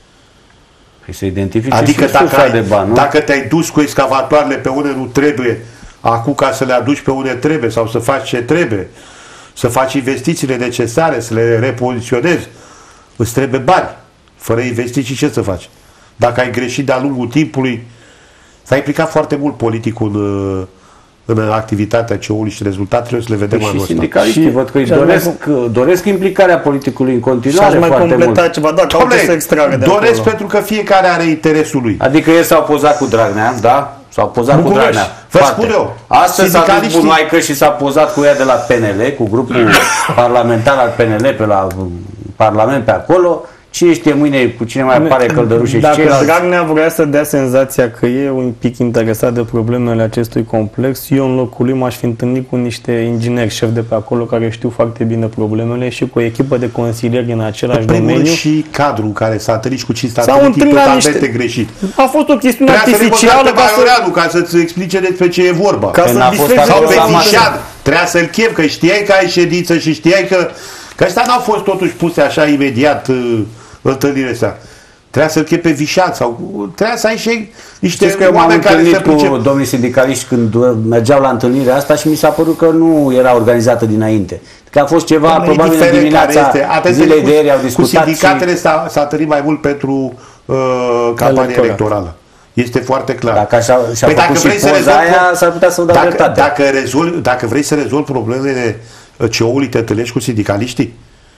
Să identifici adică dacă te-ai dus cu excavatoarele pe unde nu trebuie, acum ca să le aduci pe unde trebuie sau să faci ce trebuie, să faci investițiile necesare, să le repoziționezi, îți trebuie bani. Fără investiții ce să faci? Dacă ai greșit de-a lungul timpului, s-a implicat foarte mult politicul în activitatea CEO-ului și rezultatele o să le vedem anul ăsta. Și sindicaliștii văd că îi doresc implicarea politicului în continuare și foarte mult. Ceva, doresc pentru că fiecare are interesul lui. Adică el s-a pozat cu Dragnea, da? S-a pozat cu Dragnea. Vă spun eu. Astăzi s-a dus Bunaică și s-a pozat cu ea de la PNL, cu grupul parlamentar al PNL pe la Parlament pe acolo. Cine știe mâine cu cine mai apare căldărușe și Dacă ceilalți. Dragnea vrea să dea senzația că e un pic interesat de problemele acestui complex, eu în locul lui m-aș fi întâlnit cu niște ingineri șefi de pe acolo care știu foarte bine problemele și cu o echipă de consilieri în același domeniu. Și cadrul în care s-a întâlnit și cu cine s-a S-au întâlnit întâlnit totalmente greșit. A fost o chestiune artificială ca să-ți explice despre ce e vorba. Ca să sau pe Vișan. Trebuia să-l chem, că știai că ai ședință și știai că ăștia n-au fost totuși puse așa imediat întâlnirea asta. Trebuia să-l chem pe Vișan sau trebuia să ai și niște oameni care se pricep. Cu domnii sindicaliști când mergeau la întâlnirea asta și mi s-a părut că nu era organizată dinainte. Că a fost ceva, probabil în dimineața zilei de ieri au discutat. Cu sindicatele s-a întâlnit mai mult pentru campania electorală. Este foarte clar. Dacă și-a făcut și poza aia, s-ar putea să-mi dea dreptate. Dacă vrei să rezolvi problemele CO-ului, te întâlnești cu sindicaliștii?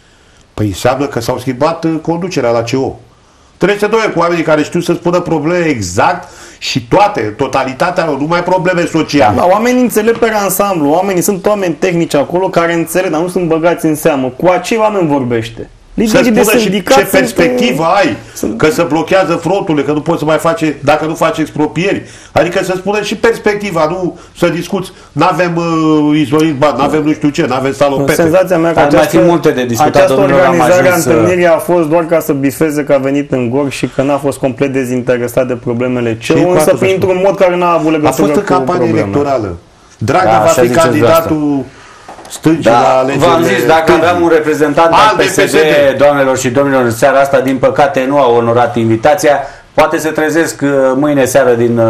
Păi înseamnă că s-au schimbat conducerea la CO. Întâlnește cu oamenii care știu să spună probleme exact și totalitatea lor, numai probleme sociale. Da, oamenii înțeleg pe ansamblu, oamenii sunt oameni tehnici acolo care înțeleg, dar nu sunt băgați în seamă. Cu acei oameni vorbește. Să spună și ce perspectivă ai, că se blochează fronturile, că nu poți să mai face, dacă nu faci expropieri. Adică să spună și perspectiva, nu să discuți, n-avem izolit, n-avem nu știu ce, n-avem salopete. Senzația mea că această organizare a întâlnirii a fost doar ca să bifeze că a venit în gor și că n-a fost complet dezinteresat de problemele CO, însă printr-un mod care n-a avut legătură cu a fost în campanie electorală. Dragnea va fi candidatul stânge la alegeri. V-am zis, dacă aveam un reprezentant al PSD, doamnelor și domnilor, în seara asta, din păcate nu au onorat invitația. Poate se trezesc mâine seară din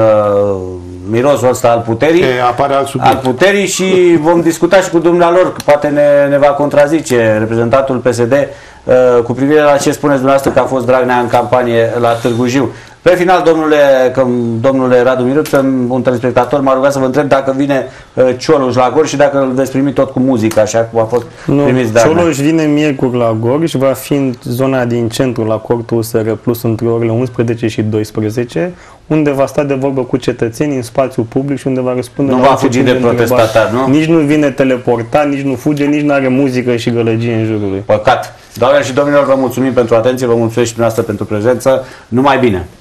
mirosul ăsta al puterii. Apare alt subiect. Al puterii și vom discuta și cu dumnealor, că poate ne va contrazice reprezentantul PSD cu privire la ce spuneți dumneavoastră că a fost Dragnea în campanie la Târgu Jiu. Pe final, domnule Radu Miruță, un telespectator m-a rugat să vă întreb dacă vine Cioloș la Gorj și dacă îl veți primi tot cu muzică, așa cum a fost primiți Dragnea. Cioloș vine miercuri la Gorj, va fi în zona din centru, la cortul USR Plus, între orele 11 și 12, unde va sta de vorbă cu cetățenii în spațiu public și unde va răspunde. Nu va fugi de protestatar, nu? Nici nu vine teleportat, nici nu fuge, nici nu are muzică și gălăgie în jurul lui. Păcat. Doamnelor și domnilor, vă mulțumim pentru atenție, vă mulțumesc și dumneavoastră pentru prezență. Numai bine!